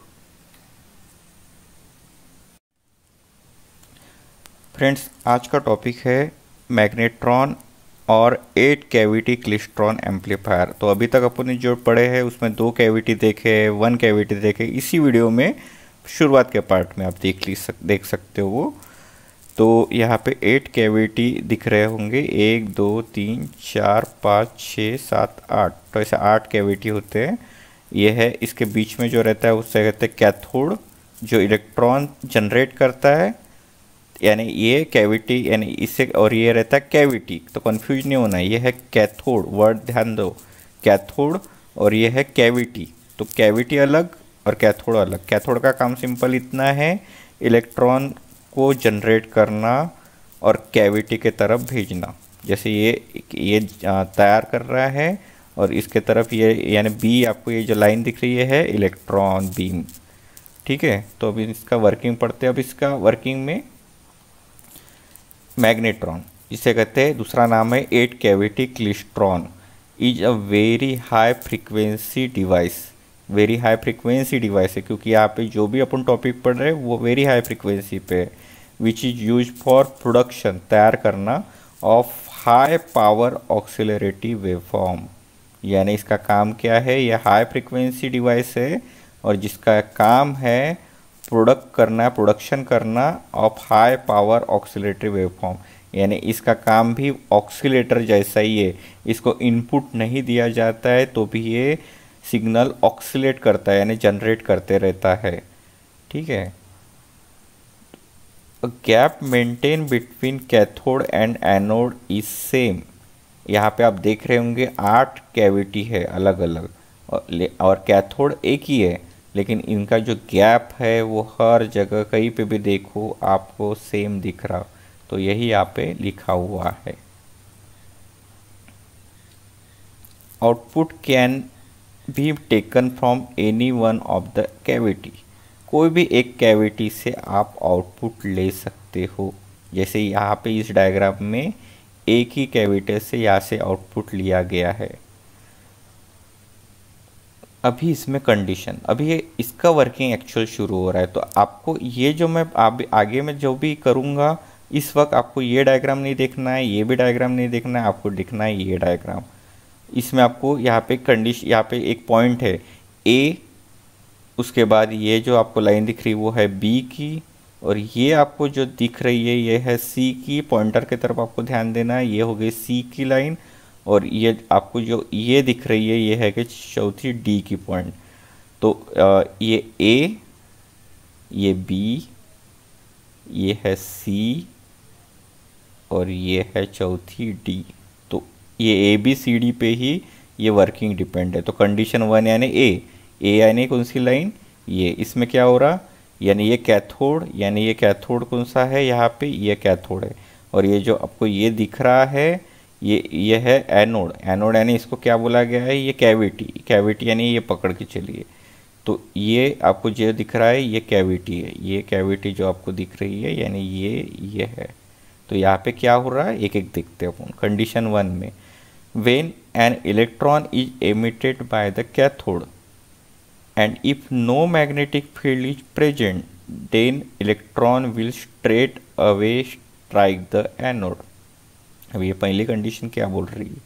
Friends, आज का टॉपिक है मैग्नेट्रॉन और 8 कैविटी क्लिस्ट्रॉन एम्पलीफायर। तो अभी तक अपन ने जो पढ़े हैं उसमें 2 कैविटी देखे, 1 कैविटी देखे। इसी वीडियो में शुरुआत के पार्ट में आप देख सकते हो वो। तो यहाँ पे 8 कैविटी दिख रहे होंगे, 1 2 3 4 5 6 7 8। तो ऐसे 8 कैविटी होते हैं। ये है इसके बीच में जो रहता है उससे कहते हैं कैथोड, जो इलेक्ट्रॉन जनरेट करता है, यानी ये कैविटी, यानी इससे, और ये रहता है कैविटी। तो कंफ्यूज नहीं होना है, ये है कैथोड, वर्ड ध्यान दो, कैथोड, और ये है कैविटी। तो कैविटी अलग और कैथोड अलग। कैथोड का काम सिंपल इतना है, इलेक्ट्रॉन को जनरेट करना और कैविटी के तरफ भेजना। जैसे ये तैयार कर रहा है और इसके तरफ ये, यानी बी, आपको ये जो लाइन दिख रही है इलेक्ट्रॉन बीम, ठीक है। तो अभी इसका वर्किंग पढ़ते हैं। अब इसका वर्किंग में मैग्नेट्रॉन इसे कहते हैं, दूसरा नाम है 8 cavity klystron, is a very high frequency device. Very high frequency device है क्योंकि यहाँ पे जो भी अपन टॉपिक पढ़ रहे हैं वो वेरी हाई फ्रीक्वेंसी पे है। Which is use for production, तैयार करना, of high power oscillative waveform. यानी इसका काम क्या है, यह हाई फ्रीक्वेंसी डिवाइस है और जिसका काम है प्रोडक्शन करना of high power oscillative waveform. यानी इसका काम भी ऑक्सीलेटर जैसा ही है, इसको इनपुट नहीं दिया जाता है तो भी ये सिग्नल ऑक्सीलेट करता है, यानी जनरेट करते रहता है, ठीक है। Gap maintain between cathode and anode is same. यहाँ पे आप देख रहे होंगे 8 कैविटी है अलग अलग, और कैथोड एक ही है, लेकिन इनका जो गैप है वो हर जगह कहीं पे भी देखो आपको सेम दिख रहा। तो यही यहाँ पे लिखा हुआ है। आउटपुट कैन भी taken from any one of the cavity. कोई भी एक कैविटी से आप आउटपुट ले सकते हो। जैसे यहाँ पे इस डायग्राम में एक ही कैविटी से यहाँ से आउटपुट लिया गया है। अभी इसमें कंडीशन, अभी ये इसका वर्किंग एक्चुअल शुरू हो रहा है। तो आपको ये जो मैं आगे में जो भी करूँगा, इस वक्त आपको ये डायग्राम नहीं देखना है, ये भी डायग्राम नहीं देखना है, आपको दिखना है ये डायग्राम। इसमें आपको यहाँ पे कंडीशन, यहाँ पे एक पॉइंट है ए, उसके बाद ये जो आपको लाइन दिख रही है वो है बी की, और ये आपको जो दिख रही है ये है सी की, पॉइंटर की तरफ आपको ध्यान देना है, ये हो गई सी की लाइन। और ये आपको जो ये दिख रही है ये है कि चौथी डी की पॉइंट। तो ये ए, ये बी, ये है सी और ये है चौथी डी। तो ये ए बी सी डी पे ही ये वर्किंग डिपेंड है। तो कंडीशन 1 यानी ए यानी कौन सी लाइन, ये, इसमें क्या हो रहा, यानी ये कैथोड, यानी ये कैथोड कौन सा है यहाँ पे, ये कैथोड है। और ये जो आपको ये दिख रहा है ये है एनोड। एनोड यानी इसको क्या बोला गया है, ये कैविटी। कैविटी यानी ये पकड़ के चलिए। तो ये आपको जो दिख रहा है ये कैविटी है, ये कैविटी जो आपको दिख रही है यानी ये है। तो यहाँ पे क्या हो रहा है एक एक देखते हैं अपन। कंडीशन 1 में when an electron is emitted by the cathode and if no magnetic field is present then electron will straight away strike the anode। अब ये पहली कंडीशन क्या बोल रही है,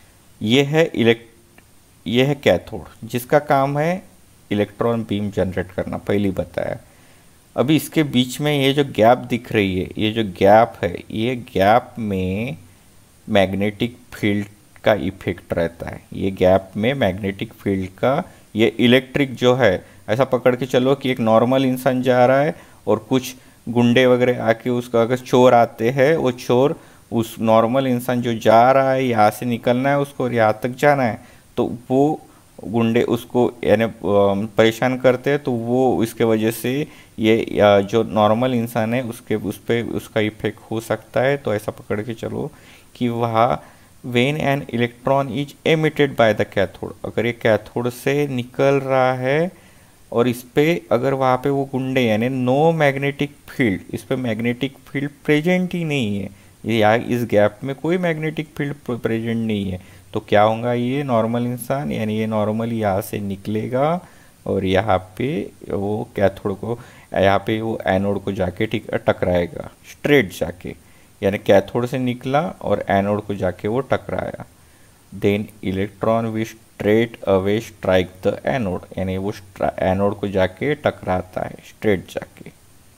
ये है कैथोड जिसका काम है इलेक्ट्रॉन बीम जनरेट करना, पहली बताया। अभी इसके बीच में ये जो गैप दिख रही है, ये जो गैप है, ये गैप में मैग्नेटिक फील्ड का इफेक्ट रहता है। ये गैप में मैग्नेटिक फील्ड का, ये इलेक्ट्रिक जो है, ऐसा पकड़ के चलो कि एक नॉर्मल इंसान जा रहा है और कुछ गुंडे वगैरह आके उसका, अगर चोर आते हैं, वो चोर उस नॉर्मल इंसान जो जा रहा है यहाँ से निकलना है उसको और यहाँ तक जाना है, तो वो गुंडे उसको यानी परेशान करते हैं। तो वो इसके वजह से ये जो नॉर्मल इंसान है उसके उस पर उसका इफेक्ट हो सकता है। तो ऐसा पकड़ के चलो कि वहाँ when an electron is emitted by the cathode, अगर ये कैथोड से निकल रहा है और इस पे अगर वहाँ पे वो गुंडे यानी नो मैग्नेटिक फील्ड, इस पे मैग्नेटिक फील्ड प्रेजेंट ही नहीं है, ये इस गैप में कोई मैग्नेटिक फील्ड प्रेजेंट नहीं है, तो क्या होगा, ये नॉर्मल इंसान यानी ये नॉर्मल यहाँ से निकलेगा और यहाँ पे वो कैथोड को, यहाँ पे वो एनोड को जाके टकराएगा स्ट्रेट जाके, यानी कैथोड से निकला और एनोड को जाके वो टकराया। Then electron will straight away strike the anode, यानी वो एनोड को जाके टकराता है स्ट्रेट जाके।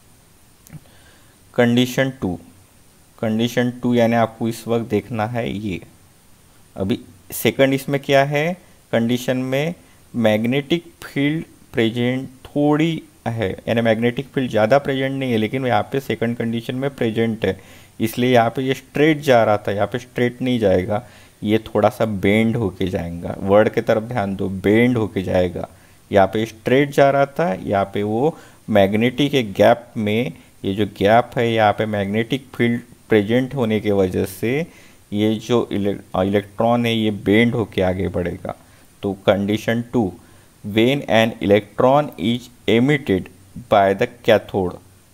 कंडीशन 2 यानी आपको इस वक्त देखना है ये। अभी सेकंड इसमें क्या है, कंडीशन में मैग्नेटिक फील्ड प्रेजेंट थोड़ी है, यानी मैग्नेटिक फील्ड ज़्यादा प्रेजेंट नहीं है, लेकिन यहाँ पे सेकंड कंडीशन में प्रेजेंट है, इसलिए यहाँ पे ये स्ट्रेट जा रहा था, यहाँ पे स्ट्रेट नहीं जाएगा, ये थोड़ा सा बेंड होके जाएगा। वर्ड के तरफ ध्यान दो, बेंड होके जाएगा। यहाँ पे स्ट्रेट जा रहा था, यहाँ पे वो मैग्नेटिक के गैप में, ये जो गैप है यहाँ पे मैग्नेटिक फील्ड प्रेजेंट होने के वजह से ये जो इलेक्ट्रॉन है ये बेंड होके आगे बढ़ेगा। तो condition 2 when an electron is emitted by the cathode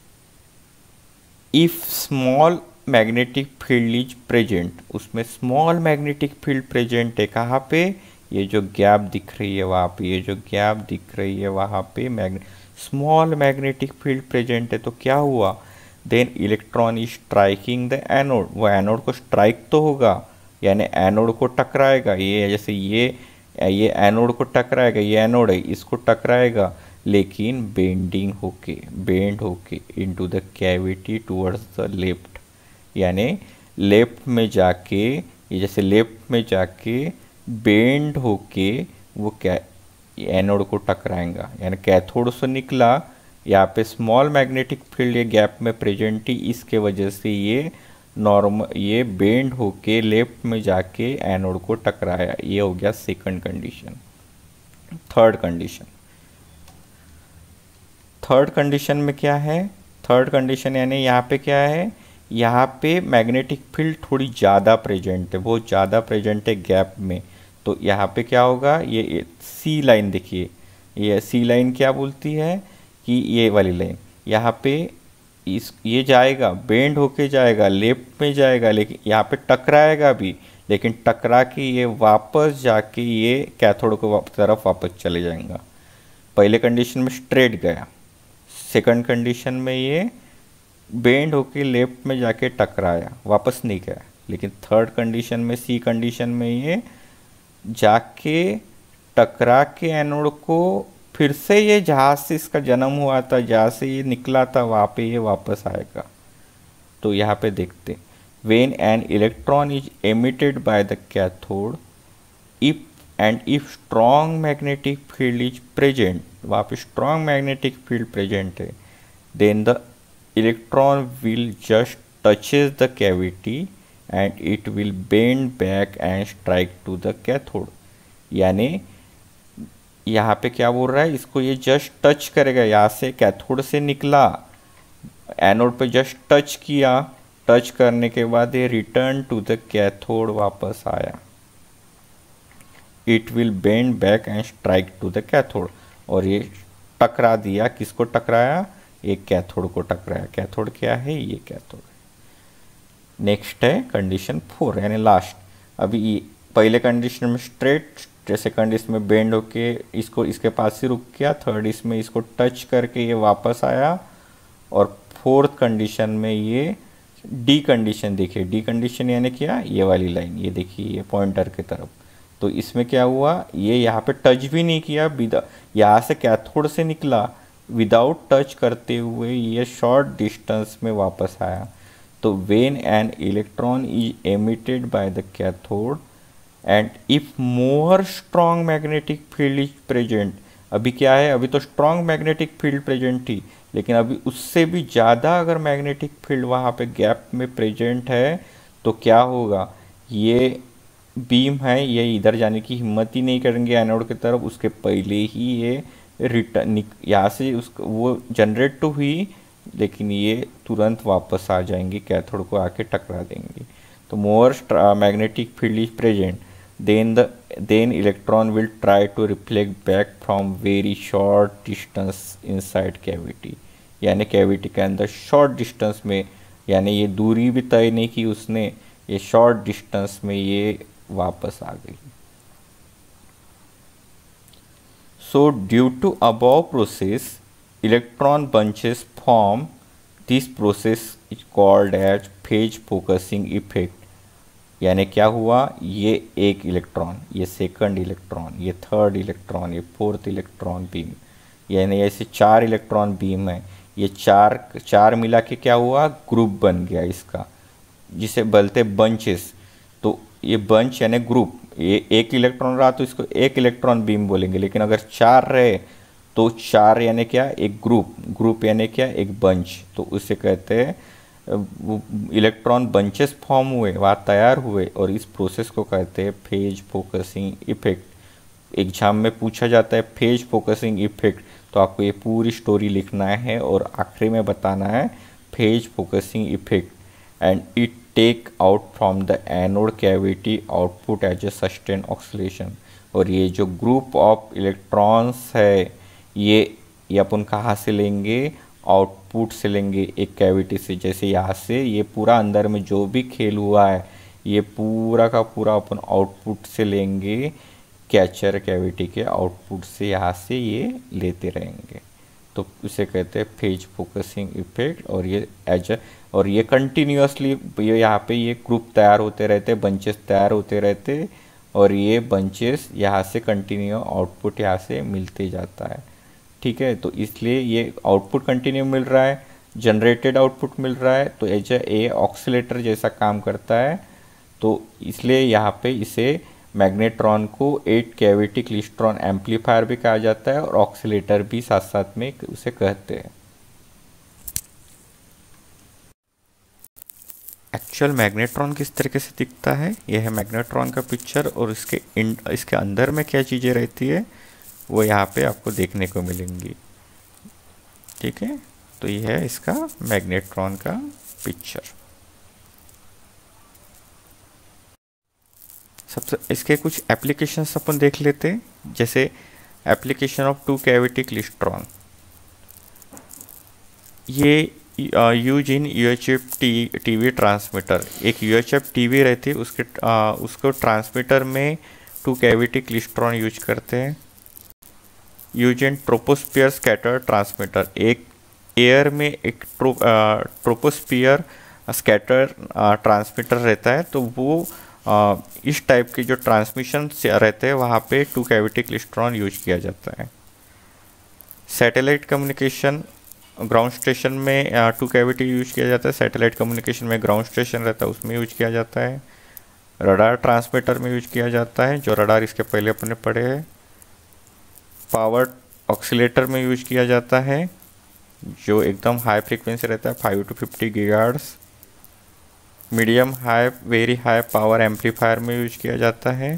if small magnetic field is present, उसमें स्मॉल मैग्नेटिक फील्ड प्रेजेंट है, कहाँ पे, ये जो गैप दिख रही है वहाँ पे, ये जो गैप दिख रही है वहाँ पे स्मॉल मैग्नेटिक फील्ड प्रेजेंट है, तो क्या हुआ, then electron is striking the anode, वो एनोड को स्ट्राइक तो होगा, यानी एनोड को टकराएगा। ये जैसे ये एनोड को टकराएगा, ये एनोड है, इसको टकराएगा, लेकिन बेंड होके into the cavity towards the left, यानी लेफ्ट में जाके, ये जैसे लेफ्ट में जाके बेंड होके वो क्या एनोड को टकराएगा, यानी कैथोड से निकला, यहाँ पे स्मॉल मैग्नेटिक फील्ड ये गैप में प्रेजेंट ही, इसके वजह से ये बेंड होके लेफ्ट में जाके एनोड को टकराया। ये हो गया सेकंड कंडीशन। थर्ड कंडीशन में क्या है, थर्ड कंडीशन यानी यहाँ पे क्या है, यहाँ पे मैग्नेटिक फील्ड थोड़ी ज़्यादा प्रेजेंट है, बहुत ज़्यादा प्रेजेंट है गैप में। तो यहाँ पे क्या होगा, ये सी लाइन देखिए, ये सी लाइन क्या बोलती है कि ये वाली लाइन यहाँ पे ये जाएगा, बेंड होके जाएगा, लेफ्ट में जाएगा, लेकिन यहाँ पे टकराएगा भी, लेकिन टकरा के ये वापस जाके ये कैथोड को तरफ वापस चले जाएगा। पहले कंडीशन में स्ट्रेट गया, सेकंड कंडीशन में ये बेंड होके लेफ्ट में जाके टकराया, वापस नहीं गया, लेकिन थर्ड कंडीशन में, सी कंडीशन में ये जाके टकरा के एनोड को फिर से ये जहाँ से इसका जन्म हुआ था, जहाँ से ये निकला था, वहाँ पे ये वापस आएगा। तो यहाँ पे देखते, when an electron is emitted by the cathode, if strong magnetic field is present, वहाँ पे strong magnetic field present है, then the electron will just touches the cavity and it will bend back and strike to the cathode। यानी यहाँ पे क्या बोल रहा है, इसको ये जस्ट टच करेगा, यहाँ से कैथोड से निकला, एनोड पे जस्ट टच किया, टच करने के बाद ये रिटर्न टू द कैथोड वापस आया, it will bend back and strike to the cathode, और ये टकरा दिया, किसको टकराया, एक कैथोड को टकराया। कैथोड क्या है, ये कैथोड है। नेक्स्ट है कंडीशन 4 यानी लास्ट। अभी पहले कंडीशन में स्ट्रेट, सेकंड इसमें बेंड होके इसको इसके पास ही रुक गया, थर्ड इसमें इसको टच करके ये वापस आया, और फोर्थ कंडीशन में ये डी कंडीशन देखिए, डी कंडीशन यानी क्या, ये वाली लाइन, ये देखिए ये पॉइंटर की तरफ। तो इसमें क्या हुआ, ये यहाँ पे टच भी नहीं किया, यहाँ से कैथोड से निकला, विदाउट टच करते हुए ये शॉर्ट डिस्टेंस में वापस आया। तो when an electron is emitted by the cathode and if more strong magnetic field is present, अभी क्या है, अभी तो स्ट्रॉन्ग मैग्नेटिक फील्ड प्रेजेंट थी, लेकिन अभी उससे भी ज़्यादा अगर मैग्नेटिक फील्ड वहाँ पे गैप में प्रेजेंट है, तो क्या होगा, ये बीम है, ये इधर जाने की हिम्मत ही नहीं करेंगे एनोड की तरफ, उसके पहले ही ये रिटर्न यहाँ से वो जनरेट तो हुई, लेकिन ये तुरंत वापस आ जाएंगे, कैथोड को आके टकरा देंगे। तो more magnetic field is present, then electron will try to reflect back from very short distance inside cavity। यानी कैविटी के अंदर शॉर्ट डिस्टेंस में, यानी ये दूरी भी तय नहीं की उसने, ये शॉर्ट डिस्टेंस में ये वापस आ गई। So due to above process, electron bunches form। This process is called as phase focusing effect। यानी क्या हुआ, ये एक इलेक्ट्रॉन, ये सेकंड इलेक्ट्रॉन, ये थर्ड इलेक्ट्रॉन, ये फोर्थ इलेक्ट्रॉन बीम, यानी ऐसे 4 इलेक्ट्रॉन बीम है, ये चार मिला के क्या हुआ, ग्रुप बन गया इसका, जिसे बोलते बंचेस। तो ये बंच यानी ग्रुप, ये एक इलेक्ट्रॉन रहा तो इसको एक इलेक्ट्रॉन बीम बोलेंगे, लेकिन अगर 4 रहे तो 4 यानी क्या, एक ग्रुप यानी क्या, एक बंच। तो उसे कहते हैं इलेक्ट्रॉन बंचेस फॉर्म हुए, वहाँ तैयार हुए, और इस प्रोसेस को कहते हैं फेज फोकसिंग इफेक्ट। एग्जाम में पूछा जाता है फेज फोकसिंग इफेक्ट, तो आपको ये पूरी स्टोरी लिखना है और आखिरी में बताना है phase focusing effect, and it take out from the anode cavity output as a sustain oscillation. और ये जो ग्रुप ऑफ इलेक्ट्रॉन्स है, ये अपन कहाँ से लेंगे, आउटपुट से लेंगे, एक कैविटी से। जैसे यहाँ से ये पूरा अंदर में जो भी खेल हुआ है, ये पूरा का पूरा अपन आउटपुट से लेंगे, कैचर कैविटी के आउटपुट से यहाँ से ये लेते रहेंगे। तो इसे कहते हैं फेज फोकसिंग इफेक्ट। और ये कंटिन्यूसली ये यहाँ पे ये ग्रुप तैयार होते रहते, बंचेस तैयार होते रहते, और ये बंचेस यहाँ से कंटिन्यू आउटपुट यहाँ से मिलते जाता है। ठीक है, तो इसलिए ये आउटपुट कंटिन्यू मिल रहा है, जनरेटेड आउटपुट मिल रहा है, तो एज ए ऑक्सीलेटर जैसा काम करता है। तो इसलिए यहाँ पे इसे मैग्नेट्रॉन को 8 कैविटी क्लिस्ट्रॉन एम्पलीफायर भी कहा जाता है, और ऑक्सीलेटर भी साथ साथ में उसे कहते हैं। एक्चुअल मैग्नेट्रॉन किस तरीके से दिखता है, यह है मैग्नेट्रॉन का पिक्चर, और इसके अंदर में क्या चीज़ें रहती है वो यहाँ पे आपको देखने को मिलेंगी। ठीक है, तो यह है इसका मैग्नेट्रॉन का पिक्चर। सबसे इसके कुछ एप्लीकेशंस अपन देख लेते हैं, जैसे एप्लीकेशन ऑफ 2 कैविटी क्लिस्ट्रॉन। ये use in UHF TV transmitter. एक UHF टीवी रहती है, उसको ट्रांसमीटर में 2 कैविटी क्लिस्ट्रॉन यूज करते हैं। Use in troposphere scatter transmitter. एक एयर में एक ट्रोपोस्फियर स्कैटर ट्रांसमीटर रहता है, तो वो इस टाइप के जो ट्रांसमिशन रहते हैं वहाँ पे 2 कैविटी क्लिस्ट्रॉन यूज किया जाता है। सैटेलाइट कम्युनिकेशन ग्राउंड स्टेशन में 2 कैविटी यूज किया जाता है। सैटेलाइट कम्युनिकेशन में ग्राउंड स्टेशन रहता है उसमें यूज किया जाता है। रडार ट्रांसमीटर में यूज किया जाता है, जो रडार इसके पहले अपने पढ़े हैं। पावर ऑक्सीलेटर में यूज किया जाता है, जो एकदम हाई फ्रीक्वेंसी रहता है 5 to 50 gigahertz. Medium high very high power amplifier में यूज किया जाता है।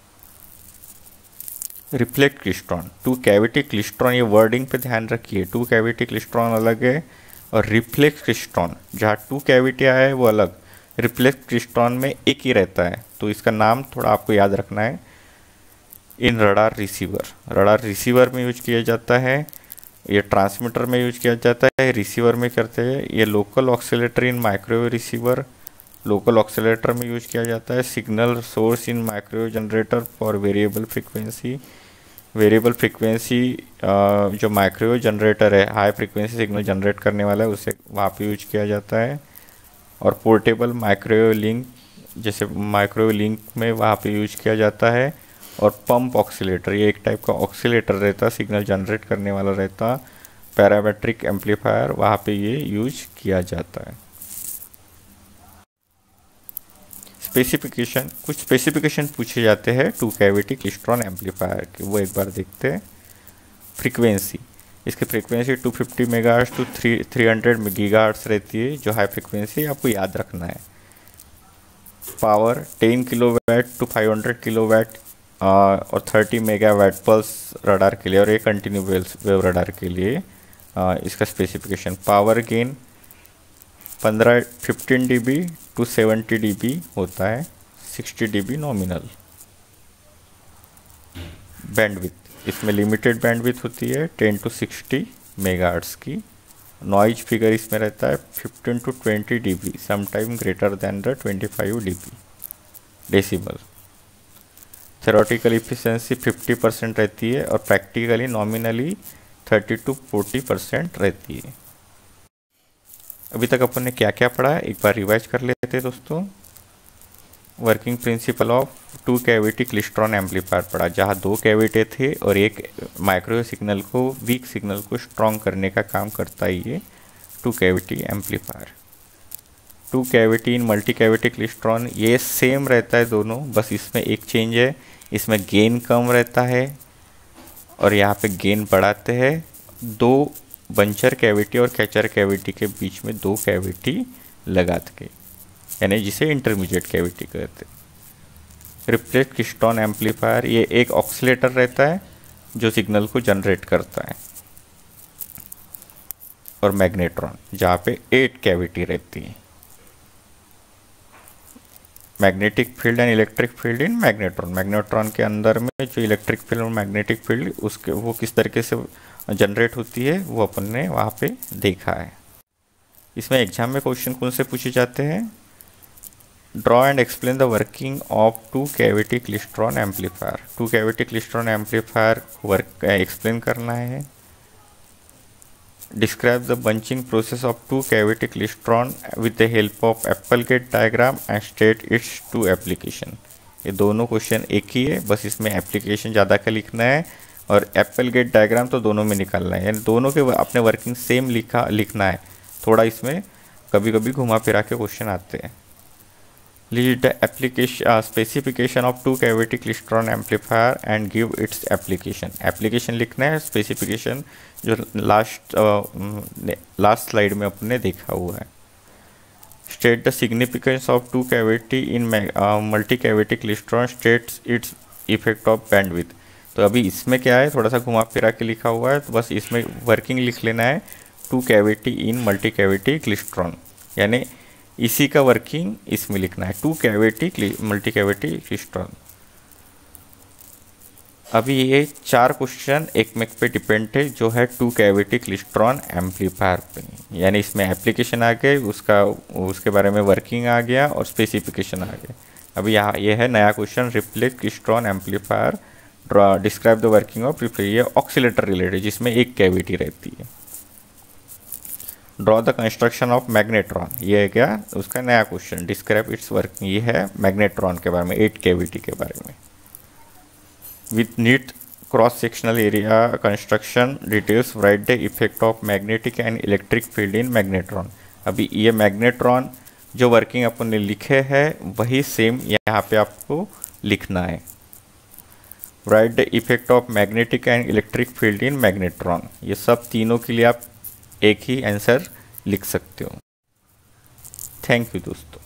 रिफ्लेक्ट क्लिस्ट्रॉन, 2 कैविटी क्लिस्ट्रॉन, ये वर्डिंग पे ध्यान रखिए, 2 कैविटी क्लिस्ट्रॉन अलग है और रिफ्लेक्ट क्लिस्ट्रॉन जहाँ 2 कैविटी है वो अलग। रिफ्लेक्ट क्लिस्ट्रॉन में एक ही रहता है, तो इसका नाम थोड़ा आपको याद रखना है। इन रडार रिसीवर में यूज किया जाता है। ये ट्रांसमीटर में यूज किया जाता है, रिसीवर में करते हैं। ये local oscillator in microwave receiver, local oscillator में यूज किया जाता है। Signal source in microwave generator for variable frequency जो माइक्रोवेव जनरेटर है, हाई फ्रीक्वेंसी सिग्नल जनरेट करने वाला है, उसे वहाँ पे यूज किया जाता है। और पोर्टेबल माइक्रोवेव लिंक, जैसे माइक्रोवेव लिंक में वहाँ पे यूज किया जाता है। और पंप ऑक्सीलेटर, ये एक टाइप का ऑक्सीलेटर रहता, सिग्नल जनरेट करने वाला रहता। पैरामेट्रिक एम्पलीफायर, वहाँ पे ये यूज किया जाता है। स्पेसिफिकेशन, कुछ स्पेसिफिकेशन पूछे जाते हैं 2 कैविटी क्लिस्ट्रॉन एम्पलीफायर के, वो एक बार देखते हैं। फ्रीक्वेंसी, इसकी फ्रीक्वेंसी 250 मेगाहर्ट्ज़ टू 300 गीगाहर्ट्ज़ रहती है, जो हाई फ्रीक्वेंसी आपको याद रखना है। पावर 10 किलोवाट टू 500 किलोवाट और 30 मेगावाट पल्स रडार के लिए, और ये कंटिन्यू वेव रडार के लिए इसका specification. Power gain 15 dB to 70 dB होता है, 60 dB नॉमिनल। बैंडविथ, इसमें लिमिटेड बैंडविथ होती है 10 to 60 मेगाहर्ट्ज़ की। नॉइज फिगर इसमें रहता है 15 to 20 dB, sometime greater than the 25 dB decibel. Theoretical efficiency 50% रहती है और प्रैक्टिकली नॉमिनली 30 to 40% रहती है। अभी तक अपन ने क्या क्या पढ़ा है एक बार रिवाइज कर लेते हैं दोस्तों। Working principle of 2 cavity klystron amplifier पढ़ा, जहाँ 2 कैविटी थे और एक माइक्रोवेव सिग्नल को, वीक सिग्नल को स्ट्रॉन्ग करने का काम करता है ये 2 cavity amplifier. 2 cavity in multi cavity klystron, ये सेम रहता है दोनों, बस इसमें एक चेंज है, इसमें गेन कम रहता है और यहाँ पे गेन बढ़ाते हैं। 2 बंचर कैविटी और कैचर कैविटी के बीच में 2 कैविटी लगा के, यानी जिसे इंटरमीडिएट कैविटी कहते हैं। रिफ्लेक्ट क्लिस्ट्रॉन एम्पलीफायर, ये एक ऑक्सीलेटर रहता है जो सिग्नल को जनरेट करता है। और मैग्नेट्रॉन, जहाँ पे 8 कैविटी रहती है। Magnetic field and electric field in magnetron, magnetron के अंदर में जो इलेक्ट्रिक फील्ड और मैग्नेटिक फील्ड उसके वो किस तरीके से जनरेट होती है वो अपन ने वहाँ पे देखा है। इसमें एग्जाम में क्वेश्चन कौन से पूछे जाते हैं? Draw and explain the working of 2 cavity klystron amplifier. 2 cavity klystron amplifier work explain करना है। Describe the bunching process of 2 cavity klystron with the help of Applegate diagram and state its 2 application. ये दोनों question एक ही है, बस इसमें application ज़्यादा का लिखना है और एप्पलगेट डायग्राम तो दोनों में निकालना है, यानी दोनों के अपने वर्किंग सेम लिखना है। थोड़ा इसमें कभी कभी घुमा फिरा के क्वेश्चन आते हैं। Lead the application specification of 2 cavity klystron amplifier and give its application. Application लिखना है, स्पेसिफिकेशन जो लास्ट स्लाइड में अपने देखा हुआ है। State the significance of 2 cavity in multi cavity klystron, states its effect of bandwidth. तो अभी इसमें क्या है, थोड़ा सा घुमा फिरा के लिखा हुआ है, तो बस इसमें वर्किंग लिख लेना है 2 cavity in multi cavity klystron, यानी इसी का वर्किंग इसमें लिखना है 2 कैविटी मल्टी कैविटी क्लिस्ट्रॉन। अभी ये 4 क्वेश्चन एक में पे डिपेंड है जो है 2 कैविटी क्लिस्ट्रॉन एम्पलीफायर पे, यानी इसमें एप्लीकेशन आ गए, उसके बारे में वर्किंग आ गया और स्पेसिफिकेशन आ गया। अभी यहाँ ये है नया question, reflect klystron amplifier, describe the working of reflect, ये ऑक्सीलेटर रिलेटेड जिसमें एक कैविटी रहती है। Draw the construction of magnetron, ये है क्या उसका नया क्वेश्चन, डिस्क्राइब इट्स वर्किंग, ये है मैग्नेट्रॉन के बारे में, 8 कैविटी के बारे में। With neat cross sectional area construction details write the effect of magnetic and electric field in magnetron. अभी ये मैग्नेट्रॉन जो वर्किंग अपन ने लिखे हैं वही सेम यहाँ पे आपको लिखना है। Write the effect of magnetic and electric field in magnetron, ये सब तीनों के लिए आप एक ही आंसर लिख सकते हो। थैंक यू दोस्तों।